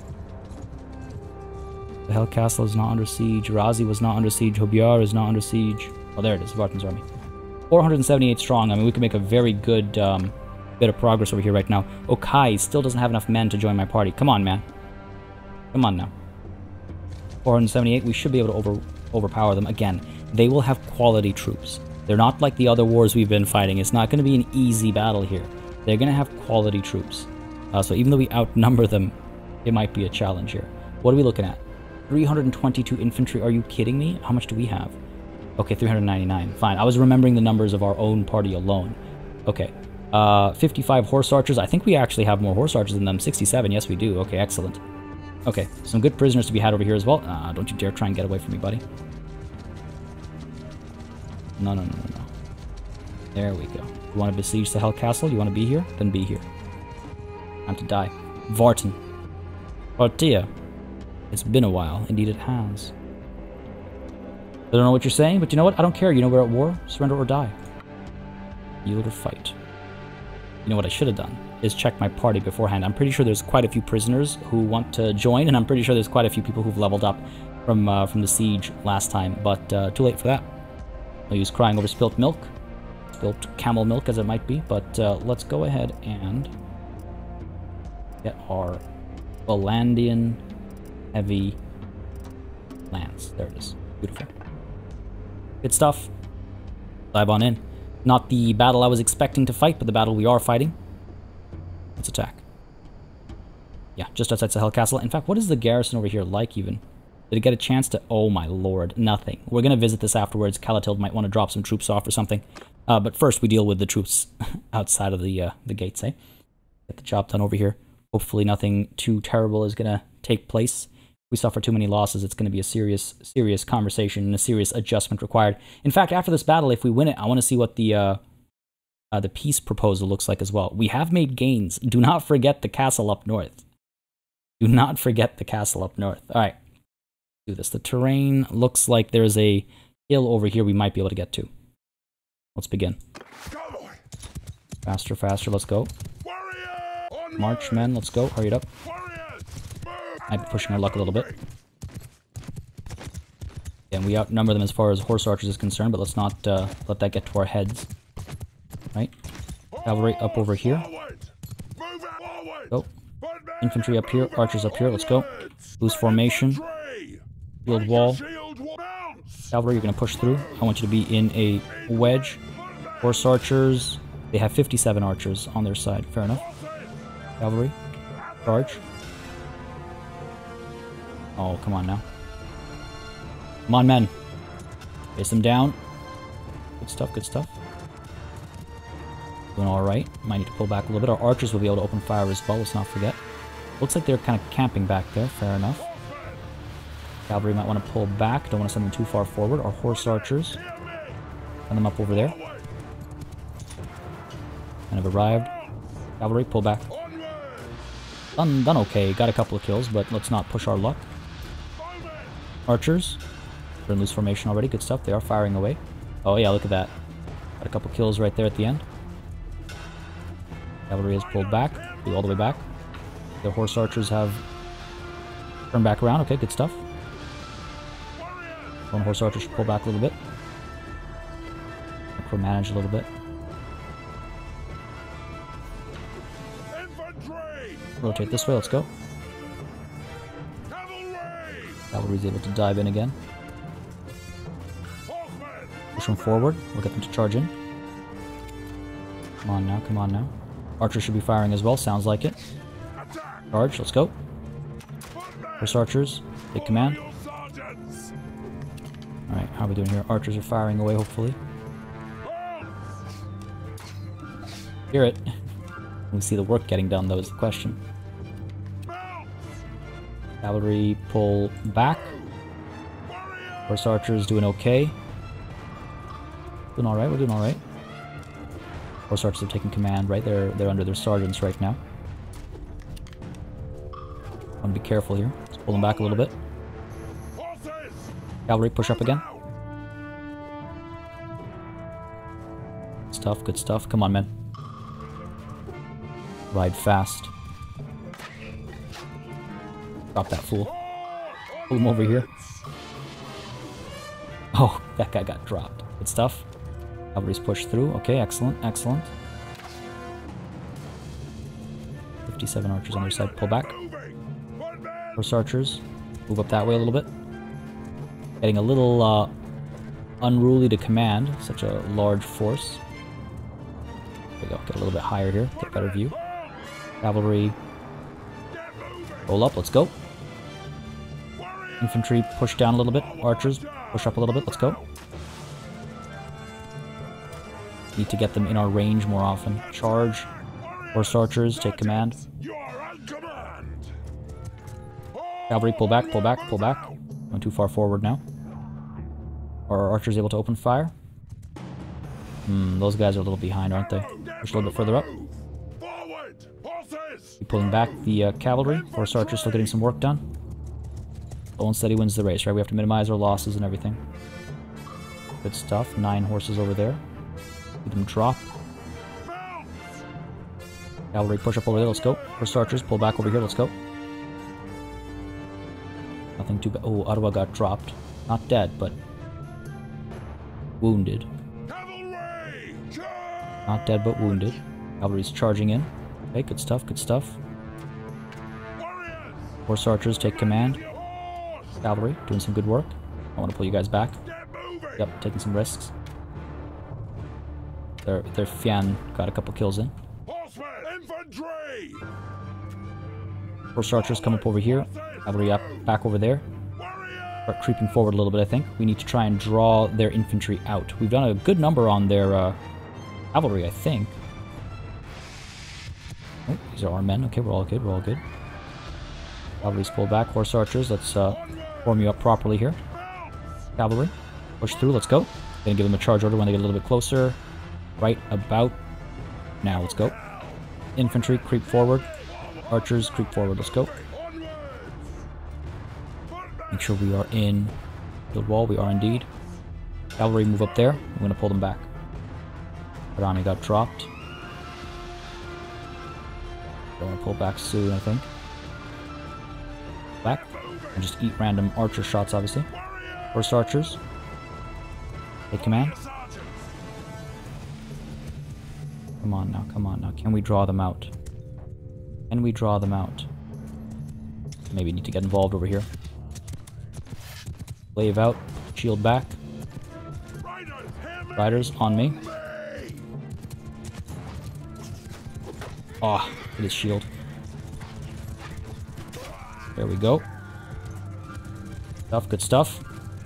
The Hell Castle is not under siege. Razi was not under siege. Hobiar is not under siege. Oh, there it is. Vartan's army. four hundred seventy-eight strong. I mean, we can make a very good um, bit of progress over here right now. Okai still doesn't have enough men to join my party. Come on, man. Come on now. four hundred seventy-eight. We should be able to over overpower them. Again, they will have quality troops. They're not like the other wars we've been fighting. It's not going to be an easy battle here. They're going to have quality troops. Uh, so even though we outnumber them, it might be a challenge here. What are we looking at? three hundred twenty-two infantry. Are you kidding me? How much do we have? Okay, three hundred ninety-nine. Fine. I was remembering the numbers of our own party alone. Okay. Uh, fifty-five horse archers. I think we actually have more horse archers than them. sixty-seven. Yes, we do. Okay, excellent. Okay, some good prisoners to be had over here as well. Uh, don't you dare try and get away from me, buddy. No, no, no, no, no. There we go. You want to besiege the Hell Castle? You want to be here? Then be here. Time to die. Vartan. Vartia. It's been a while. Indeed it has. I don't know what you're saying, but you know what? I don't care. You know we're at war. Surrender or die. Yield or fight. You know what I should have done? Is check my party beforehand. I'm pretty sure there's quite a few prisoners who want to join, and I'm pretty sure there's quite a few people who've leveled up from uh, from the siege last time, but uh, too late for that. I'll use crying over spilt milk. Spilt camel milk, as it might be, but uh, let's go ahead and get our Valandian heavy lance. There it is. Beautiful. Good stuff. Dive on in. Not the battle I was expecting to fight, but the battle we are fighting. Let's attack. Yeah, just outside Sahel Castle. In fact, what is the garrison over here like, even? Did it get a chance to... Oh, my lord. Nothing. We're going to visit this afterwards. Calatilde might want to drop some troops off or something. Uh, but first, we deal with the troops outside of the, uh, the gates, eh? Get the job done over here. Hopefully nothing too terrible is going to take place. If we suffer too many losses, it's going to be a serious, serious conversation and a serious adjustment required. In fact, after this battle, if we win it, I want to see what the... Uh, Uh, the peace proposal looks like as well. We have made gains. Do not forget the castle up north. Do not forget the castle up north. All right. Do this. The terrain looks like there's a hill over here we might be able to get to. Let's begin. Faster, faster. Let's go. March, men. Let's go. Hurry it up. Might be pushing our luck a little bit. And we outnumber them as far as horse archers is concerned, but let's not uh, let that get to our heads. Right? Cavalry up over here. Go. Infantry up here. Archers up here. Let's go. Loose formation. Shield wall. Cavalry, you're going to push through. I want you to be in a wedge. Horse archers. They have fifty-seven archers on their side. Fair enough. Cavalry. Charge. Oh, come on now. Come on, men. Face them down. Good stuff, good stuff. Doing alright. Might need to pull back a little bit. Our archers will be able to open fire as well, let's not forget. Looks like they're kind of camping back there, fair enough. Cavalry might want to pull back, don't want to send them too far forward. Our horse archers, send them up over there. Kind of arrived. Cavalry, pull back. Done, done okay, got a couple of kills, but let's not push our luck. Archers, they're in loose formation already, good stuff, they are firing away. Oh yeah, look at that. Got a couple kills right there at the end. Cavalry has pulled back. Go all the way back. The horse archers have turned back around. Okay, good stuff. One horse archer should pull back a little bit. Micromanage a little bit. Rotate this way, let's go. Cavalry's able to dive in again. Push them forward, we'll get them to charge in. Come on now, come on now. Archers should be firing as well, sounds like it. Charge, let's go. Horse archers, take command. Alright, how are we doing here? Archers are firing away, hopefully. Hear it. We see the work getting done, though, is the question. Cavalry pull back. Horse archers doing okay. Doing alright, we're doing alright. Horse archers are taking command, right? They're, they're under their sergeants right now. Want to be careful here. Let's pull them back a little bit. Cavalry, push up again. Good stuff, good stuff. Come on, men. Ride fast. Drop that fool. Pull him over here. Oh, that guy got dropped. Good stuff. Cavalry's pushed through. Okay, excellent, excellent. fifty-seven archers on their side. Pull back. Horse archers. Move up that way a little bit. Getting a little uh, unruly to command. Such a large force. There we go. Get a little bit higher here. Get a better view. Cavalry. Roll up. Let's go. Infantry push down a little bit. Archers push up a little bit. Let's go. Need to get them in our range more often. Charge. Horse archers, take command. Cavalry, pull back, pull back, pull back. Going too far forward now. Are our archers able to open fire? Hmm, those guys are a little behind, aren't they? Push a little bit further up. Keep pulling back the uh, cavalry. Horse archers still getting some work done. Slow and steady wins the race, right? We have to minimize our losses and everything. Good stuff. Nine horses over there. Let them drop. Cavalry, push up over there. Let's go. Horse archers, pull back over here. Let's go. Nothing too bad. Oh, Ottawa got dropped. Not dead, but wounded. Not dead, but wounded. Cavalry's charging in. Okay, good stuff, good stuff. Horse archers take command. Cavalry, doing some good work. I want to pull you guys back. Yep, taking some risks. Their, their Fian got a couple kills in. Horse archers come up over here. Cavalry up, back over there. Start creeping forward a little bit, I think. We need to try and draw their infantry out. We've done a good number on their uh, cavalry, I think. Oh, these are our men. Okay, we're all good, we're all good. Cavalry's pulled back. Horse archers, let's uh, form you up properly here. Cavalry, push through, let's go. Gonna give them a charge order when they get a little bit closer. Right about now, let's go. Infantry, creep forward. Archers, creep forward, let's go. Make sure we are in field wall, we are indeed. Cavalry, move up there. I'm gonna pull them back. Army got dropped. Don't want to pull back soon, I think. Back. And just eat random archer shots, obviously. Horse archers. Take command. Come on now, come on now. Can we draw them out? Can we draw them out? Maybe need to get involved over here. Wave out. Shield back. Riders on me. Ah, oh, it is shield. There we go. Stuff, good stuff.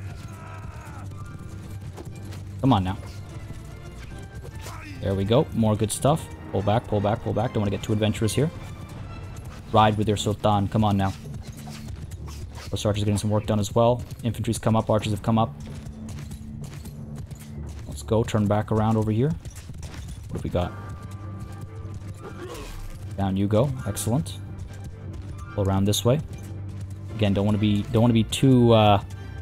Come on now. There we go. More good stuff. Pull back, pull back, pull back. Don't want to get too adventurous here. Ride with your Sultan. Come on now. Horse archers getting some work done as well. Infantry's come up. Archers have come up. Let's go. Turn back around over here. What have we got? Down you go. Excellent. Pull around this way. Again, don't want to be don't want to be too uh,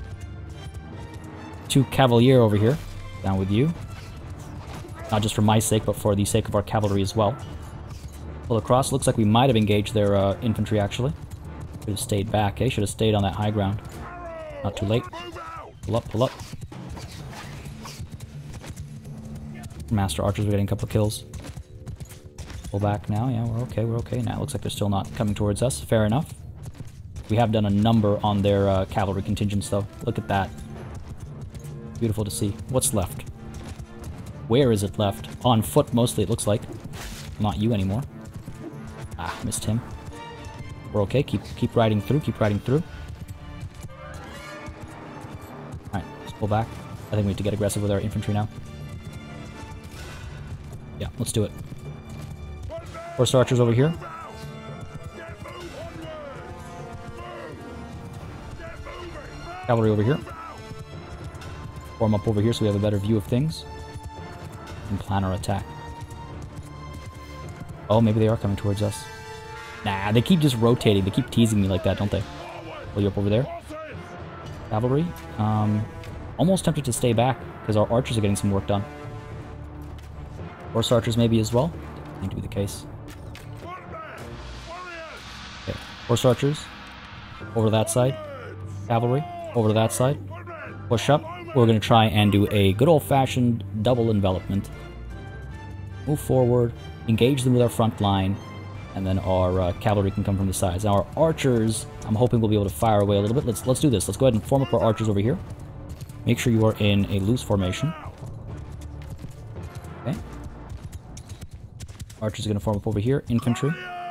too cavalier over here. Down with you. Not just for my sake, but for the sake of our cavalry as well. Pull across. Looks like we might have engaged their uh, infantry, actually. Should have stayed back, eh? Should have stayed on that high ground. Not too late. Pull up, pull up. Master archers, we're getting a couple of kills. Pull back now. Yeah, we're okay, we're okay. Now it looks like they're still not coming towards us. Fair enough. We have done a number on their uh, cavalry contingents, though. Look at that. Beautiful to see. What's left? Where is it left? On foot, mostly, it looks like. Not you anymore. Ah, missed him. We're okay. Keep keep riding through. Keep riding through. Alright, let's pull back. I think we need to get aggressive with our infantry now. Yeah, let's do it. Horse archers over here. Cavalry over here. Form up over here so we have a better view of things. And plan our attack. Oh, maybe they are coming towards us. Nah, they keep just rotating. They keep teasing me like that, don't they? Pull you up over there. Cavalry. Um, almost tempted to stay back because our archers are getting some work done. Horse archers maybe as well. Doesn't seem to be the case. Okay, horse archers. Over to that side. Cavalry. Over to that side. Push up. We're going to try and do a good old-fashioned double envelopment. Move forward. Engage them with our front line. And then our uh, cavalry can come from the sides. Now our archers, I'm hoping we'll be able to fire away a little bit. Let's let's do this. Let's go ahead and form up our archers over here. Make sure you are in a loose formation. Okay. Archers are going to form up over here. Infantry.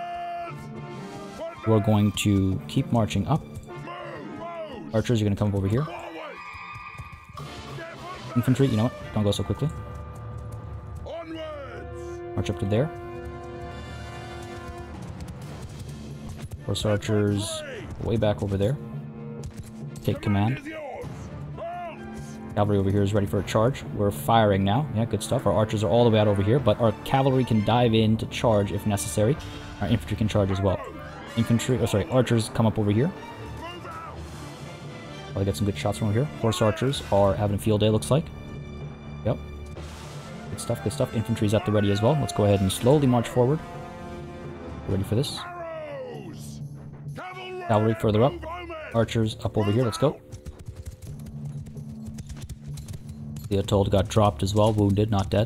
We're going to keep marching up. Archers are going to come up over here. Infantry, you know what? Don't go so quickly. March up to there. Horse archers way back over there. Take command. Cavalry over here is ready for a charge. We're firing now. Yeah, good stuff. Our archers are all the way out over here, but our cavalry can dive in to charge if necessary. Our infantry can charge as well. Infantry, oh sorry, archers come up over here. Probably get some good shots from over here. Horse archers are having a field day, looks like. Yep. Good stuff, good stuff. Infantry's at the ready as well. Let's go ahead and slowly march forward. Ready for this? Cavalry further up. Archers up over here. Let's go. Leotold got dropped as well. Wounded, not dead.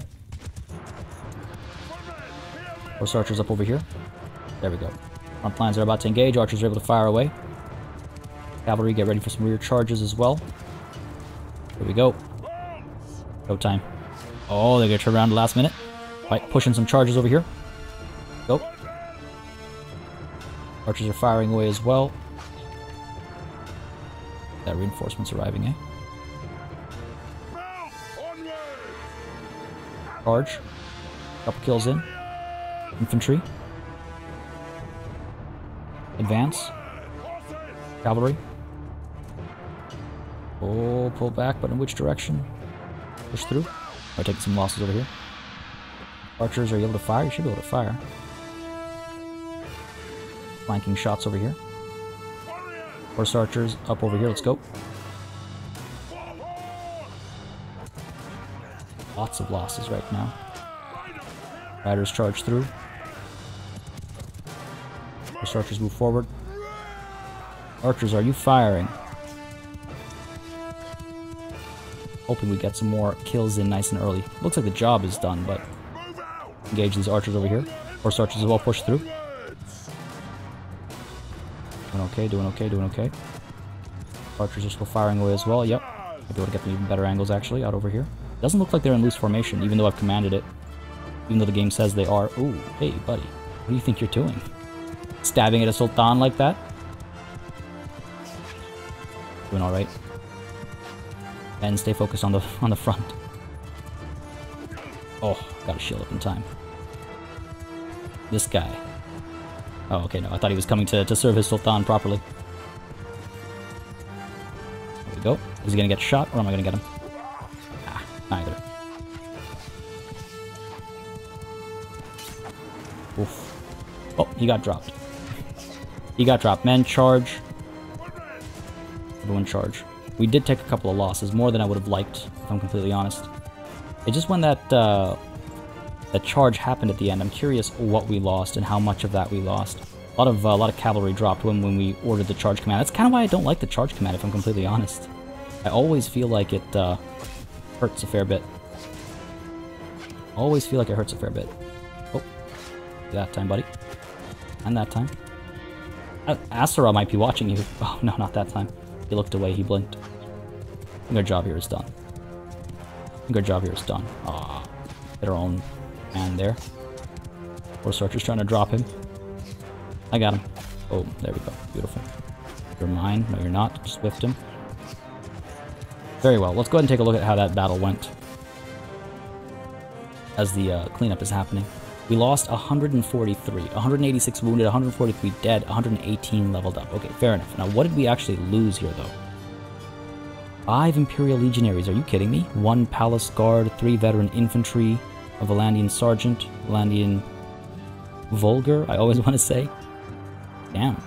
Horse archers up over here. There we go. Front lines are about to engage. Archers are able to fire away. Cavalry, get ready for some rear charges as well. Here we go. Go time. Oh, they're going to turn around the last minute. Right, pushing some charges over here. Go. Archers are firing away as well. That reinforcement's arriving, eh? Charge. Couple kills in. Infantry. Advance. Cavalry. Oh, pull back, but in which direction? Push through. We're taking some losses over here. Archers, are you able to fire? You should be able to fire. Flanking shots over here. Horse archers up over here. Let's go. Lots of losses right now. Riders charge through. Horse archers move forward. Archers, are you firing? Hoping we get some more kills in nice and early. Looks like the job is done, but engage these archers over here. Horse archers as well push through. Doing okay, doing okay, doing okay. Archers are still firing away as well. Yep. I'll be able to get them even better angles actually out over here. Doesn't look like they're in loose formation, even though I've commanded it. Even though the game says they are. Ooh, hey buddy. What do you think you're doing? Stabbing at a Sultan like that? Doing alright. And stay focused on the on the front. Oh, got a shield up in time. This guy. Oh, okay, no, I thought he was coming to, to serve his Sultan properly. There we go. Is he gonna get shot, or am I gonna get him? Ah, neither. Oof. Oh, he got dropped. He got dropped. Men, charge. Everyone charge. We did take a couple of losses, more than I would have liked, if I'm completely honest. It just when that, uh, the charge happened at the end. I'm curious what we lost and how much of that we lost. A lot of uh, a lot of cavalry dropped when when we ordered the charge command. That's kind of why I don't like the charge command, if I'm completely honest. I always feel like it uh, hurts a fair bit. Always feel like it hurts a fair bit. Oh, that time, buddy, and that time. Aserai might be watching you. Oh no, not that time. He looked away. He blinked. I think our job here is done. I think our job here is done. Ah, hit our own man there. Horse archer's trying to drop him. I got him. Oh, there we go. Beautiful. You're mine. No, you're not. Just whiffed him. Very well. Let's go ahead and take a look at how that battle went as the uh, cleanup is happening. We lost one hundred forty-three. one hundred eighty-six wounded, one hundred forty-three dead, one hundred eighteen leveled up. Okay, fair enough. Now, what did we actually lose here, though? Five Imperial Legionaries. Are you kidding me? One Palace Guard, three Veteran Infantry, a Valandian Sergeant, Valandian Vulgar, I always want to say. Damn.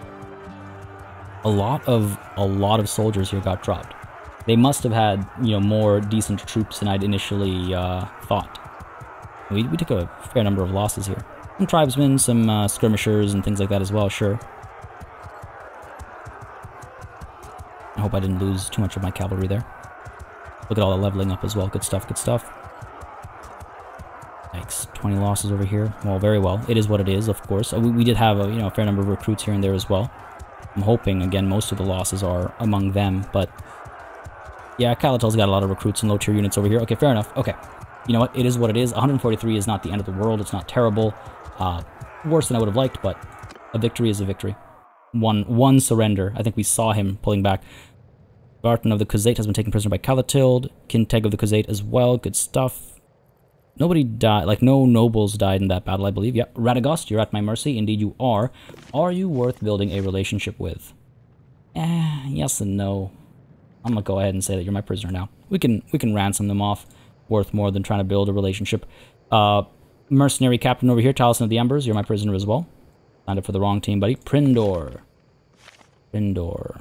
A lot of a lot of soldiers here got dropped. They must have had, you know, more decent troops than I'd initially uh, thought. We, we took a fair number of losses here. Some tribesmen, some uh, skirmishers, and things like that as well, sure. I hope I didn't lose too much of my cavalry there. Look at all the leveling up as well. Good stuff, good stuff. Yikes, twenty losses over here. Well, very well. It is what it is, of course. We, we did have a, you know, a fair number of recruits here and there as well. I'm hoping, again, most of the losses are among them, but... yeah, Kalatel's got a lot of recruits and low-tier units over here. Okay, fair enough. Okay. You know what? It is what it is. one hundred forty-three is not the end of the world. It's not terrible. Uh, worse than I would have liked, but a victory is a victory. One one surrender. I think we saw him pulling back. Barton of the Khuzait has been taken prisoner by Kalatild. Kinteg of the Khuzait as well. Good stuff. Nobody died. Like, no nobles died in that battle, I believe. Yep. Radagast, you're at my mercy. Indeed you are. Are you worth building a relationship with? Eh, yes and no. I'm gonna go ahead and say that you're my prisoner now. We can we can ransom them off. Worth more than trying to build a relationship. Uh, mercenary captain over here, Taliesin of the Embers, you're my prisoner as well. Signed up for the wrong team, buddy. Prindor. Prindor.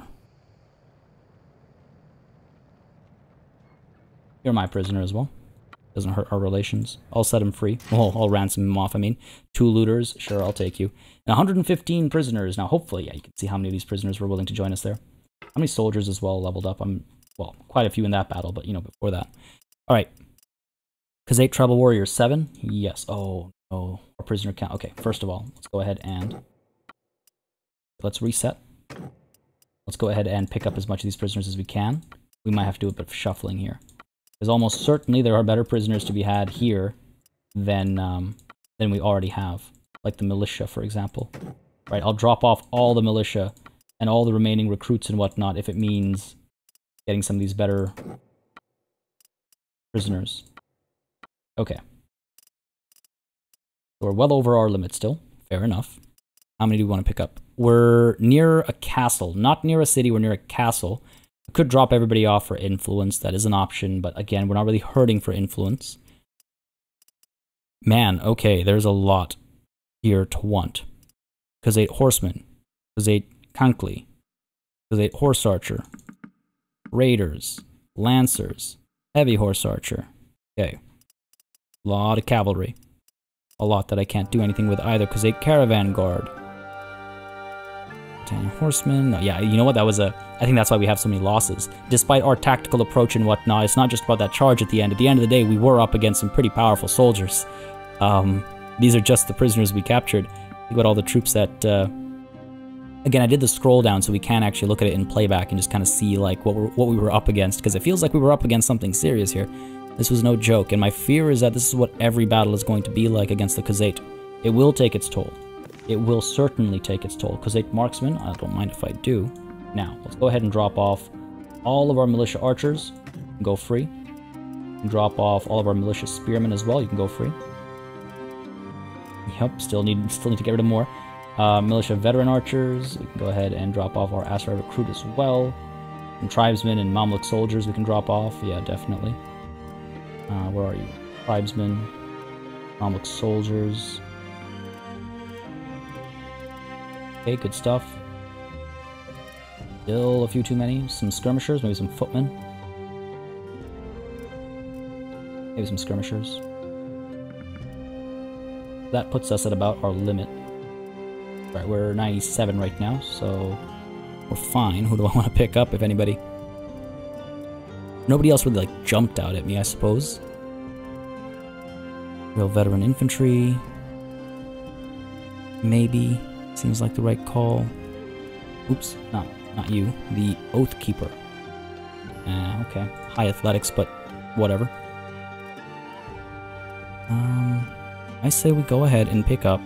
You're my prisoner as well. Doesn't hurt our relations. I'll set him free. Well, I'll ransom him off, I mean. Two looters, sure, I'll take you. And one hundred fifteen prisoners. Now, hopefully, yeah, you can see how many of these prisoners were willing to join us there. How many soldiers as well leveled up? I'm, well, quite a few in that battle, but, you know, before that. All right. Khuzait Tribal Warrior seven. Yes. Oh, no. Our prisoner count. Okay, first of all, let's go ahead and... let's reset. Let's go ahead and pick up as much of these prisoners as we can. We might have to do a bit of shuffling here. Because almost certainly there are better prisoners to be had here than, um, than we already have. Like the militia, for example. Right, I'll drop off all the militia and all the remaining recruits and whatnot if it means getting some of these better prisoners. Okay. So we're well over our limit still. Fair enough. How many do we want to pick up? We're near a castle. Not near a city, we're near a castle. We could drop everybody off for influence. That is an option, but again, we're not really hurting for influence. Man, okay, there's a lot here to want. Khuzait Horsemen. Khuzait Kankli. Khuzait Horse Archer. Raiders. Lancers. Heavy Horse Archer. Okay. A lot of cavalry. A lot that I can't do anything with either. Khuzait Caravan Guard. Ten Horsemen. No, yeah, you know what? That was a... I think that's why we have so many losses. Despite our tactical approach and whatnot, it's not just about that charge at the end. At the end of the day, we were up against some pretty powerful soldiers. Um, these are just the prisoners we captured. Think about all the troops that... Uh, Again, I did the scroll down so we can actually look at it in playback and just kind of see like what, we're, what we were up against, because it feels like we were up against something serious here. This was no joke, and my fear is that this is what every battle is going to be like against the Khuzait. It will take its toll. It will certainly take its toll. Khuzait Marksmen, I don't mind if I do. Now, let's go ahead and drop off all of our militia archers. You can go free. And drop off all of our militia spearmen as well. You can go free. Yep, still need, still need to get rid of more. Uh, militia veteran archers, we can go ahead and drop off our Aserai recruit as well. And tribesmen and Mamluk soldiers we can drop off, yeah, definitely. Uh, where are you? Tribesmen, Mamluk soldiers. Okay, good stuff. Still a few too many. Some skirmishers, maybe some footmen. Maybe some skirmishers. that puts us at about our limit. Right, we're ninety-seven right now, so we're fine. Who do I want to pick up, if anybody? Nobody else really, like, jumped out at me, I suppose. Real veteran infantry. Maybe. Seems like the right call. Oops, not, not you. The Oath Keeper. Ah, uh, okay. High athletics, but whatever. Um, I say we go ahead and pick up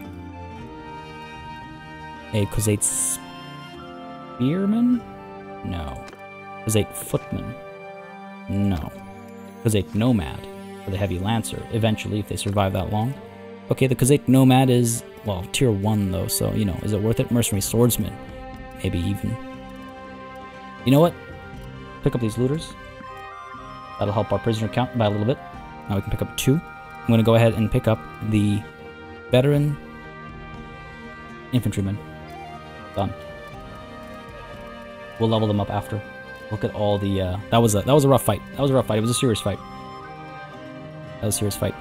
a Khozait Spearman? No. Khozait Footman? No. Khozait Nomad for the Heavy Lancer, eventually, if they survive that long. Okay, the Khozait Nomad is, well, tier one though, so, you know, is it worth it? Mercenary Swordsman. Maybe even. You know what? Pick up these looters. That'll help our prisoner count by a little bit. Now we can pick up two. I'm going to go ahead and pick up the veteran infantryman. Done. We'll level them up after. Look at all the, uh, that was a, that was a rough fight. That was a rough fight. It was a serious fight. That was a serious fight.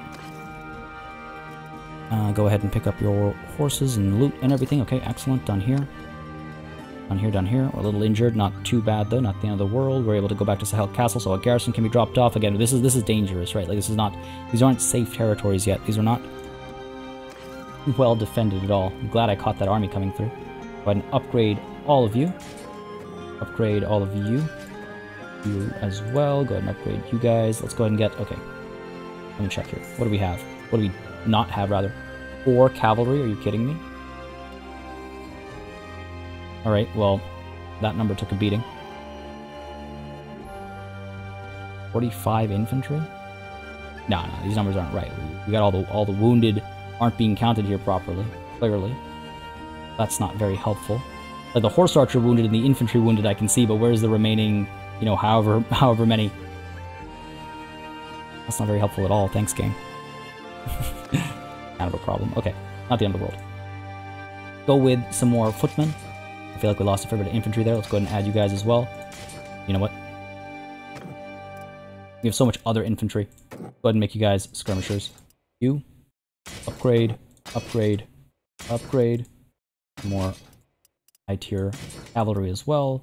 Uh, go ahead and pick up your horses and loot and everything. Okay, excellent. Done here. Done here, done here. We're a little injured. Not too bad, though. Not the end of the world. We're able to go back to Sahel Castle, so a garrison can be dropped off. Again, this is this is dangerous, right? Like, this is not... These aren't safe territories yet. These are not well defended at all. I'm glad I caught that army coming through. Go ahead and upgrade all of you. Upgrade all of you. You as well. Go ahead and upgrade you guys. Let's go ahead and get... Okay. Let me check here. What do we have? What do we not have, rather? Four cavalry? Are you kidding me? Alright, well, that number took a beating. forty-five infantry? No, no, these numbers aren't right. We got all the all the wounded aren't being counted here properly, clearly. That's not very helpful. Like, the horse archer wounded and the infantry wounded I can see, but where's the remaining, you know, however however many? That's not very helpful at all. Thanks, game. Kind of a problem. Okay, not the end of the world. Go with some more footmen. I feel like we lost a fair bit of infantry there. Let's go ahead and add you guys as well. You know what? We have so much other infantry. Go ahead and make you guys skirmishers. You. Upgrade. Upgrade. Upgrade. More high tier cavalry as well.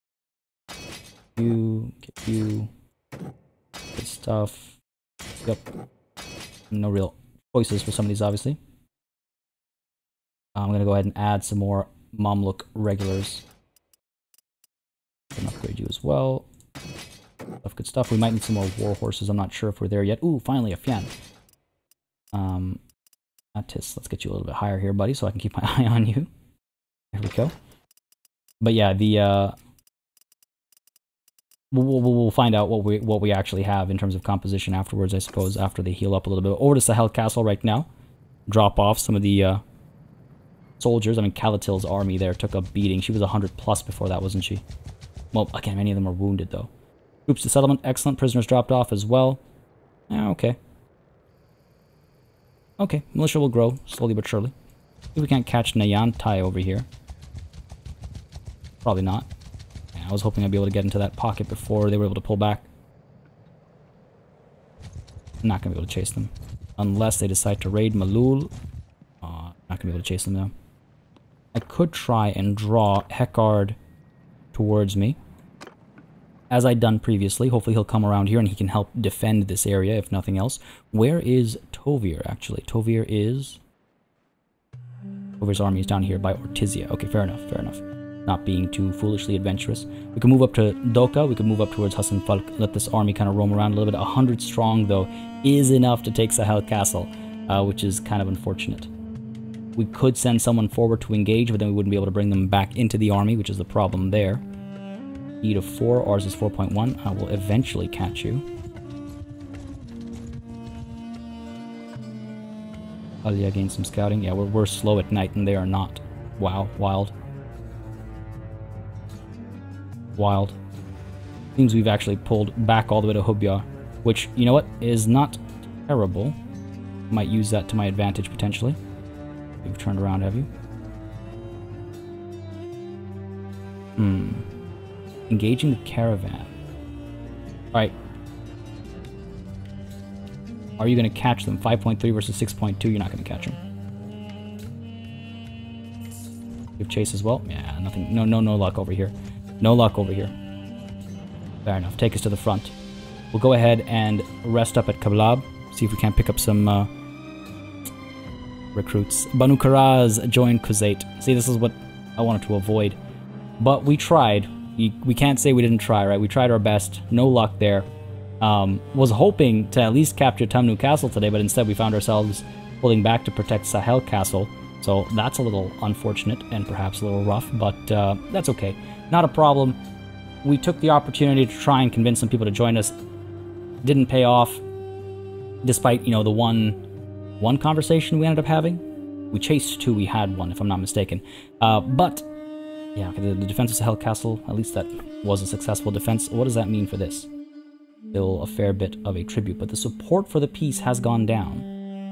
You. Get you. Good stuff. Yep. No real choices for some of these, obviously. I'm going to go ahead and add some more Mamluk regulars. Can upgrade you as well. Stuff, good stuff. We might need some more war horses. I'm not sure if we're there yet. Ooh, finally a Fian. Um, Atis, let's get you a little bit higher here, buddy, so I can keep my eye on you. There we go. But yeah, the uh, we'll, we'll we'll find out what we what we actually have in terms of composition afterwards, I suppose, after they heal up a little bit. Over to Sahel Castle right now. Drop off some of the uh. soldiers. I mean, Calatil's army there took a beating. She was one hundred plus before that, wasn't she? Well, again, many of them are wounded, though. Troops to settlement. Excellent. Prisoners dropped off as well. Yeah, okay. Okay, militia will grow, slowly but surely. If we can't catch Nyantai over here. Probably not. Yeah, I was hoping I'd be able to get into that pocket before they were able to pull back. I'm not going to be able to chase them. Unless they decide to raid Malul. Uh, not going to be able to chase them, though. I could try and draw Hekard towards me, as I'd done previously. Hopefully he'll come around here and he can help defend this area, if nothing else. Where is Tovir, actually? Tovir is... Tovir's army is down here by Ortizia. Okay, fair enough, fair enough. Not being too foolishly adventurous. We can move up to Doka. We can move up towards Hassan Falk. Let this army kind of roam around a little bit. one hundred strong, though, is enough to take Sahel Castle, uh, which is kind of unfortunate. We could send someone forward to engage, but then we wouldn't be able to bring them back into the army, which is the problem there. Speed of four, ours is four point one. I will eventually catch you. Alia gained some scouting. Yeah, we're, we're slow at night, and they are not. Wow, wild. Wild. Seems we've actually pulled back all the way to Hubya, which, you know what, is not terrible. Might use that to my advantage, potentially. You've turned around, have you? Hmm. Engaging the caravan. Alright. Are you going to catch them? five point three versus six point two, you're not going to catch them. Give chase as well. Yeah, nothing. No, no, no luck over here. No luck over here. Fair enough. Take us to the front. We'll go ahead and rest up at Kablab. See if we can't pick up some uh, recruits. Banu Karaz joined Khuzait. See, this is what I wanted to avoid. But we tried. We, we can't say we didn't try, right? We tried our best. No luck there. Um, was hoping to at least capture Tamnu Castle today, but instead we found ourselves pulling back to protect Sahel Castle. So that's a little unfortunate and perhaps a little rough, but uh, that's okay. Not a problem. We took the opportunity to try and convince some people to join us. Didn't pay off, despite, you know, the one one conversation we ended up having. We chased two, we had one, if I'm not mistaken. Uh, but, yeah, the, the defense of Sahel Castle, at least that was a successful defense. What does that mean for this? Still a fair bit of a tribute, but the support for the peace has gone down.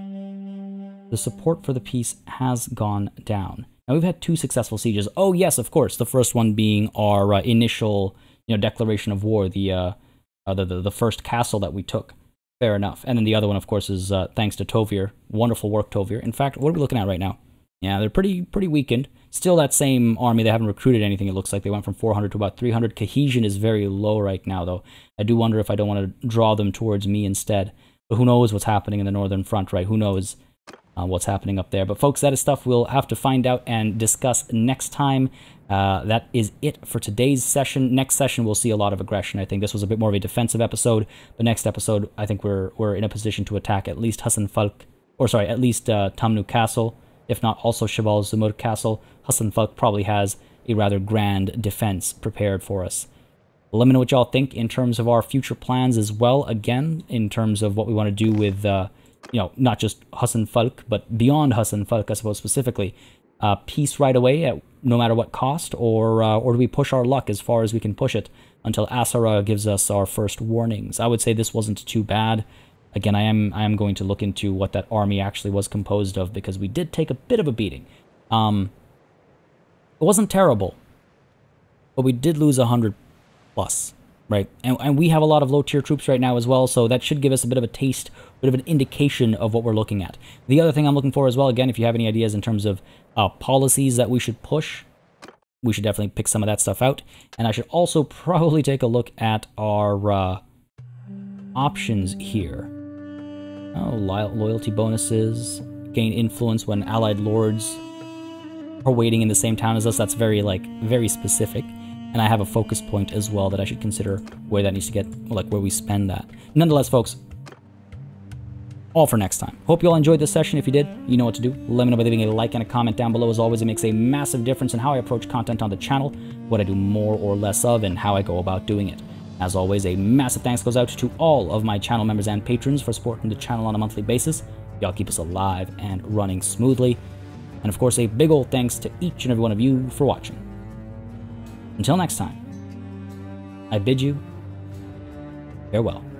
The support for the peace has gone down. Now, we've had two successful sieges. Oh, yes, of course. The first one being our uh, initial, you know, declaration of war, the, uh, uh, the, the the first castle that we took. Fair enough. And then the other one, of course, is uh, thanks to Tovir. Wonderful work, Tovir. In fact, what are we looking at right now? Yeah, they're pretty pretty weakened. Still that same army. They haven't recruited anything, it looks like. They went from four hundred to about three hundred. Cohesion is very low right now, though. I do wonder if I don't want to draw them towards me instead. But who knows what's happening in the northern front, right? Who knows? Uh, what's happening up there. But folks, that is stuff we'll have to find out and discuss next time. Uh, that is it for today's session. Next session, we'll see a lot of aggression. I think this was a bit more of a defensive episode. But next episode, I think we're we're in a position to attack at least Hassan Falk, or sorry, at least uh, Tamnu Castle, if not also Shabal Zumur Castle. Hassan Falk probably has a rather grand defense prepared for us. Let me know what y'all think in terms of our future plans as well. Again, in terms of what we want to do with... Uh, you know, not just Hassan Falk, but beyond Hassan Falk, I suppose, specifically. Uh, peace right away, at no matter what cost, or uh, or do we push our luck as far as we can push it until Aserai gives us our first warnings? I would say this wasn't too bad. Again, I am I am going to look into what that army actually was composed of, because we did take a bit of a beating. Um, it wasn't terrible, but we did lose one hundred plus. Right, and, and we have a lot of low-tier troops right now as well, so that should give us a bit of a taste, a bit of an indication of what we're looking at. The other thing I'm looking for as well, again, if you have any ideas in terms of uh, policies that we should push, we should definitely pick some of that stuff out. And I should also probably take a look at our uh, options here. Oh, lo loyalty bonuses, gain influence when allied lords are waiting in the same town as us. That's very, like, very specific. And I have a focus point as well that I should consider where that needs to get, like where we spend that. Nonetheless, folks, all for next time. Hope you all enjoyed this session. If you did, you know what to do. Let me know by leaving a like and a comment down below. As always, it makes a massive difference in how I approach content on the channel, what I do more or less of, and how I go about doing it. As always, a massive thanks goes out to all of my channel members and patrons for supporting the channel on a monthly basis. Y'all keep us alive and running smoothly. And of course, a big old thanks to each and every one of you for watching. Until next time, I bid you farewell.